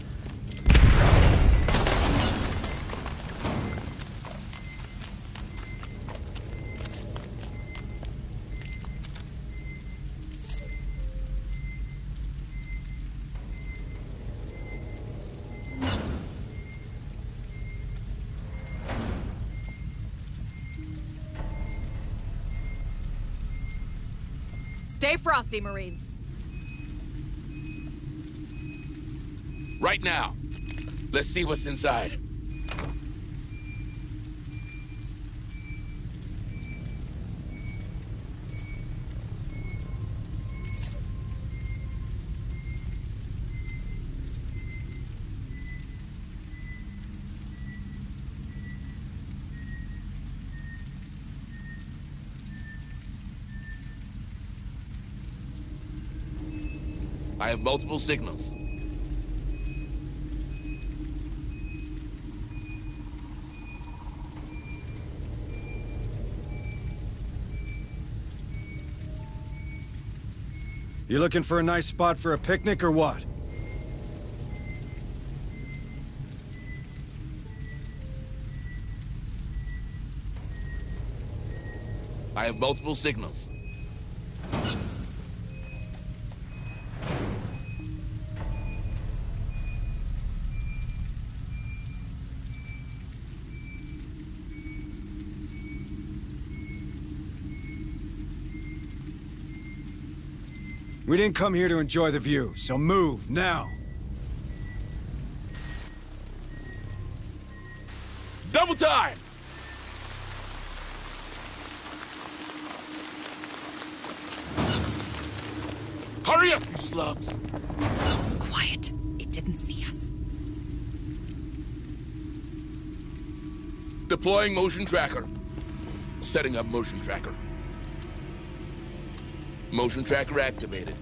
Stay frosty, Marines. Right now. Let's see what's inside. I have multiple signals. You looking for a nice spot for a picnic or what? I have multiple signals. We didn't come here to enjoy the view, so move, now! Double time! Hurry up, you slugs! Quiet. It didn't see us. Deploying motion tracker. Setting up motion tracker. Motion tracker activated.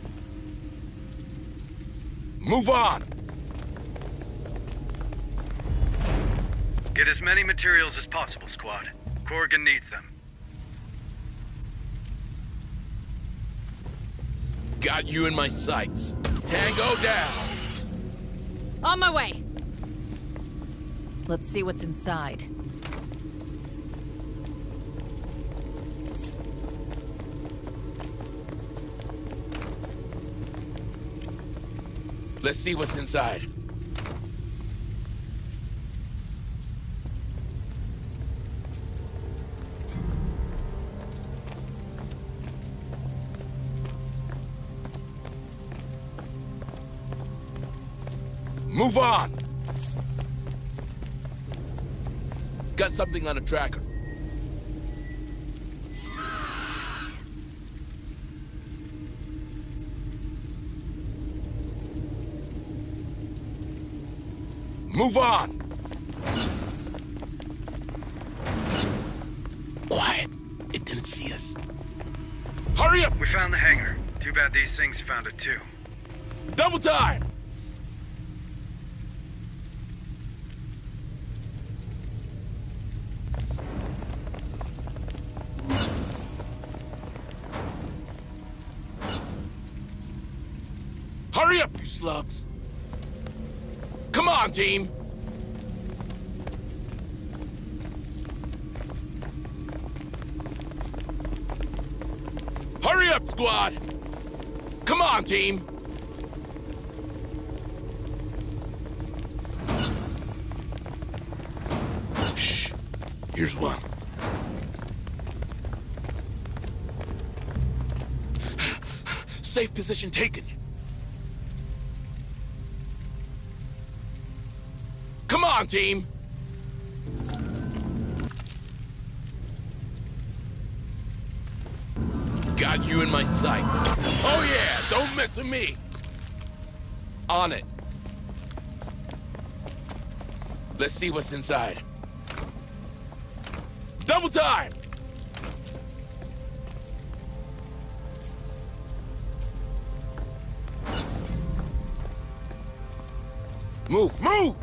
Move on! Get as many materials as possible, squad. Corrigan needs them. Got you in my sights. Tango down! On my way! Let's see what's inside. Let's see what's inside. Move on! Got something on a tracker. Move on! Quiet. It didn't see us. Hurry up! We found the hangar. Too bad these things found it too. Double time! Hurry up, you slugs! Come on, team! Hurry up, squad! Come on, team! Shh. Here's one. Safe position taken. Come on, team! Got you in my sights. Oh yeah, don't mess with me! On it. Let's see what's inside. Double time! Move, move!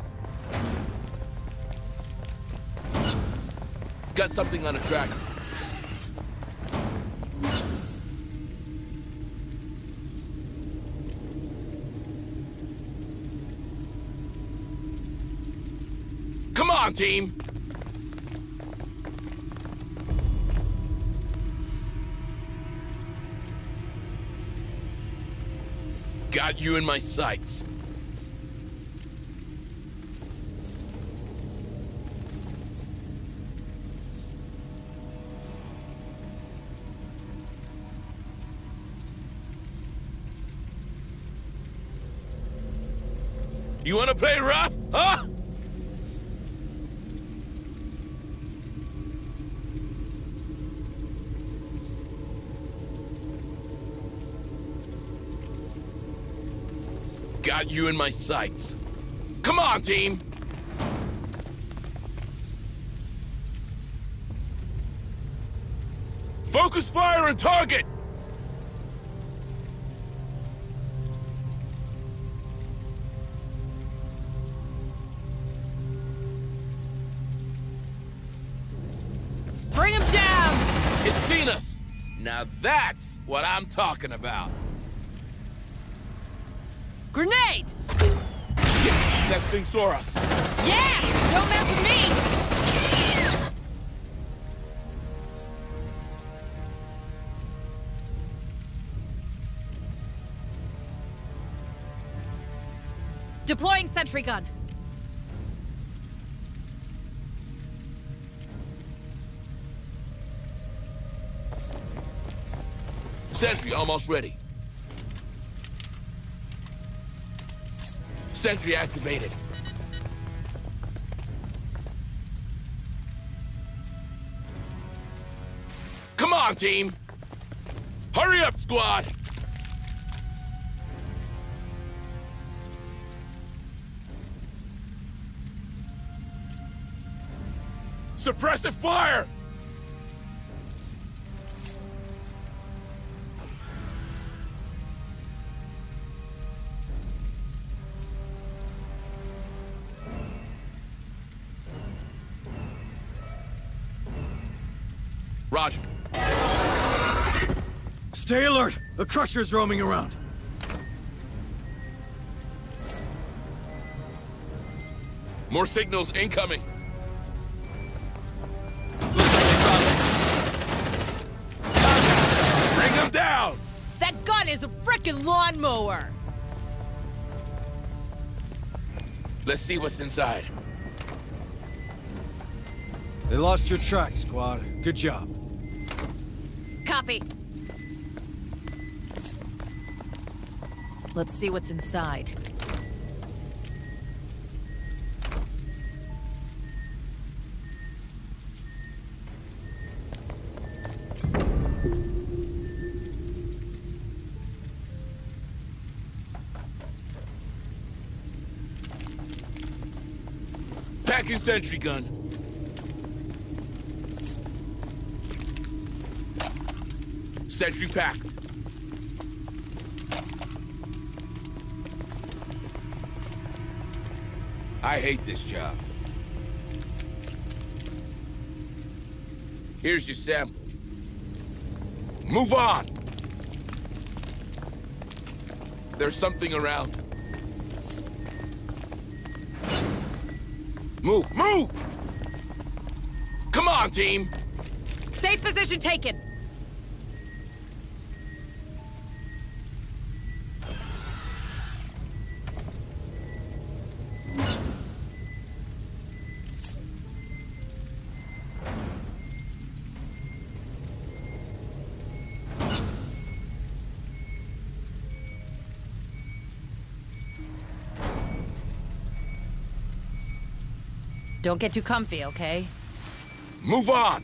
Got something on a tracker. Come on, team! Got you in my sights. You wanna play rough, huh? Got you in my sights. Come on, team! Focus fire and target! Bring him down! It's seen us! Now that's what I'm talking about. Grenade! Shit, that thing saw us. Yeah! Don't mess with me! Deploying sentry gun. Sentry almost ready. Sentry activated. Come on, team! Hurry up, squad! Suppressive fire! Roger. Stay alert! The Crusher's roaming around! More signals incoming. Bring them down! That gun is a frickin' lawnmower! Let's see what's inside. They lost your track, squad. Good job. Copy. Let's see what's inside. Packing sentry gun. Sentry packed. I hate this job. Here's your sample. Move on! There's something around. Move, move! Come on, team! Safe position taken! Don't get too comfy, okay? Move on!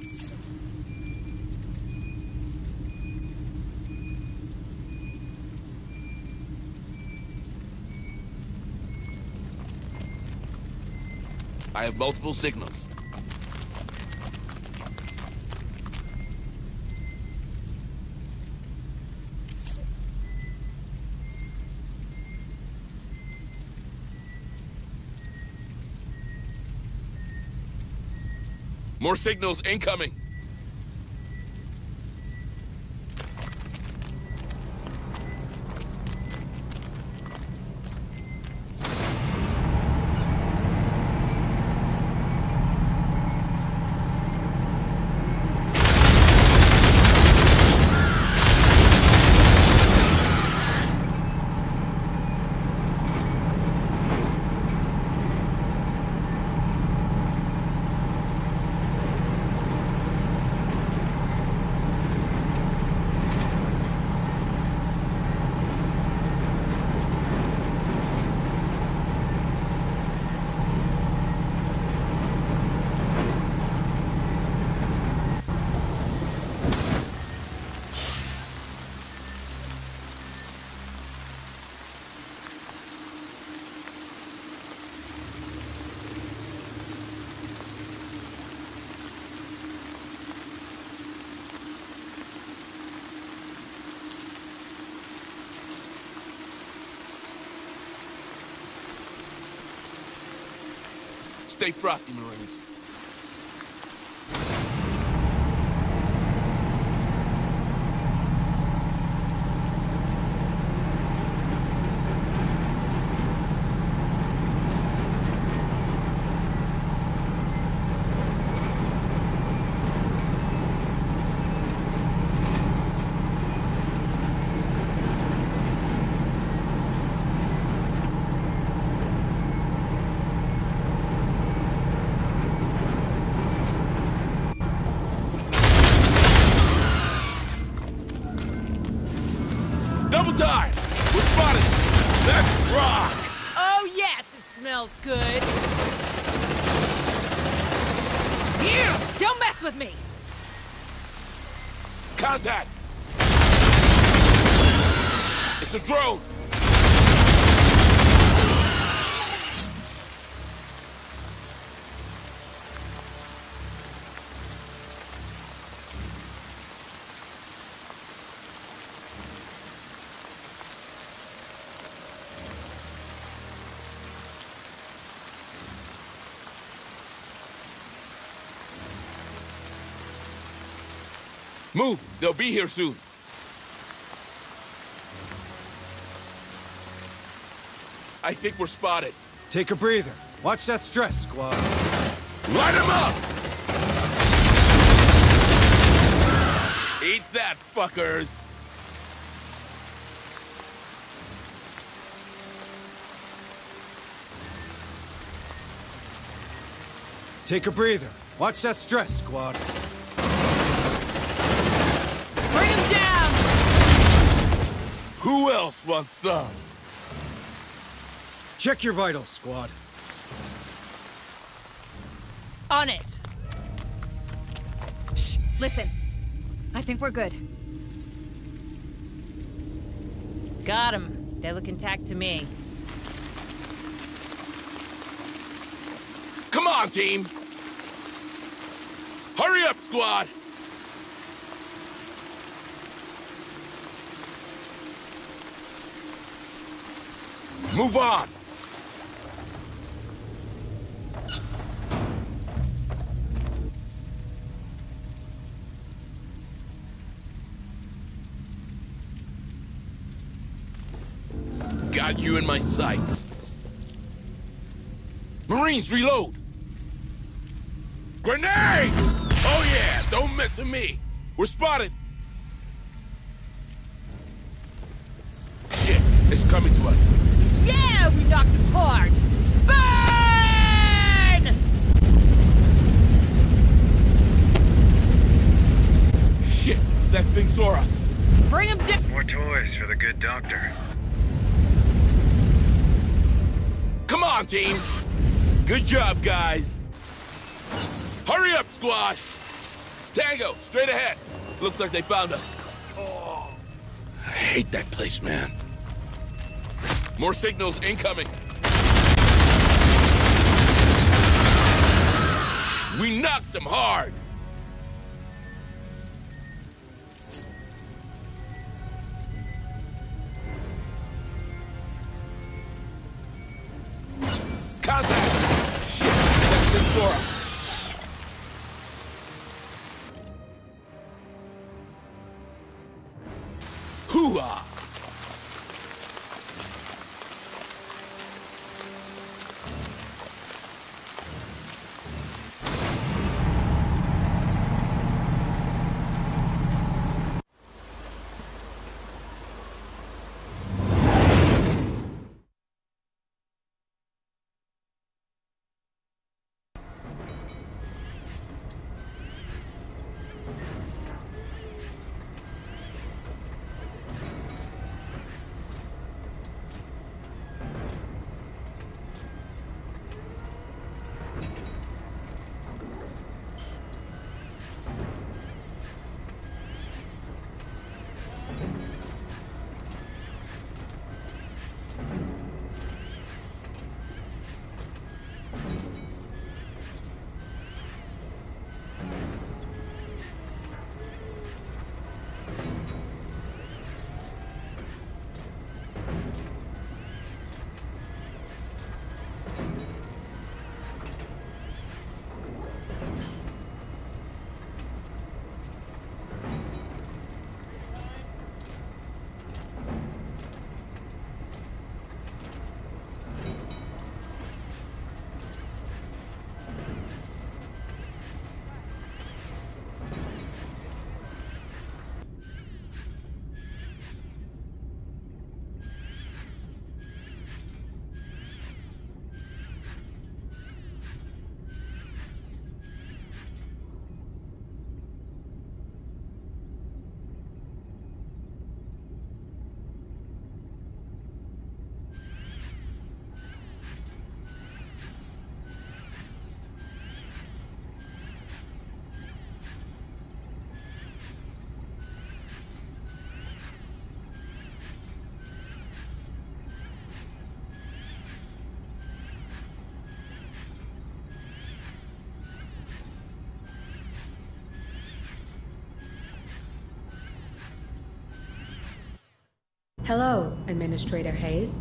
I have multiple signals. More signals incoming. Stay frosty, Marines. Double time! We're spotted! Let's rock! Oh yes, it smells good! You! Don't mess with me! Contact! It's a drone! Move! They'll be here soon. I think we're spotted. Take a breather. Watch that stress, squad. Light him up! Eat that, fuckers! Take a breather. Watch that stress, squad. Bring him down! Who else wants some? Check your vitals, squad. On it! Shh! Listen. I think we're good. Got him. They look intact to me. Come on, team! Hurry up, squad! Move on! Got you in my sights. Marines, reload! Grenade! Oh yeah, don't mess with me. We're spotted. Shit, it's coming to us. Yeah, we knocked him hard! Burn! Shit, that thing saw us. Bring him down! More toys for the good doctor. Come on, team. Good job, guys. Hurry up, squad! Tango, straight ahead. Looks like they found us. Oh, I hate that place, man. More signals incoming. We knocked them hard. Contact! Shit, that thing saw us. Hoo-ah! Hello, Administrator Hayes.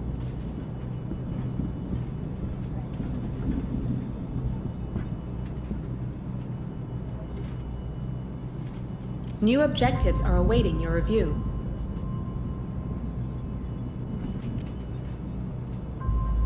New objectives are awaiting your review.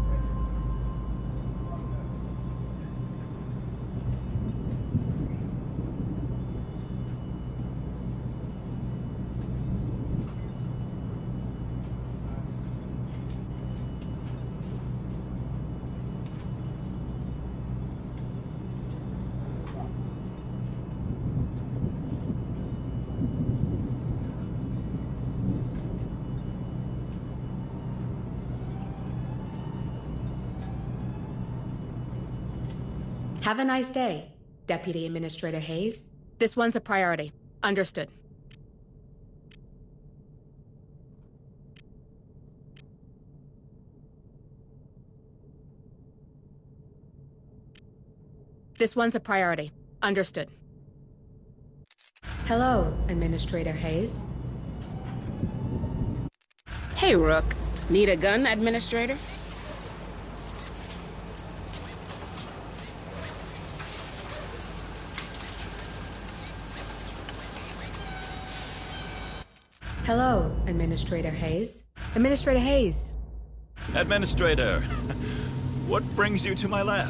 Have a nice day, Deputy Administrator Hayes. This one's a priority. Understood. This one's a priority. Understood. Hello, Administrator Hayes. Hey, Rook. Need a gun, Administrator? Hello, Administrator Hayes. Administrator Hayes. Administrator, what brings you to my lab?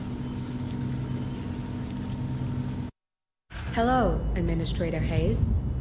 Hello, Administrator Hayes.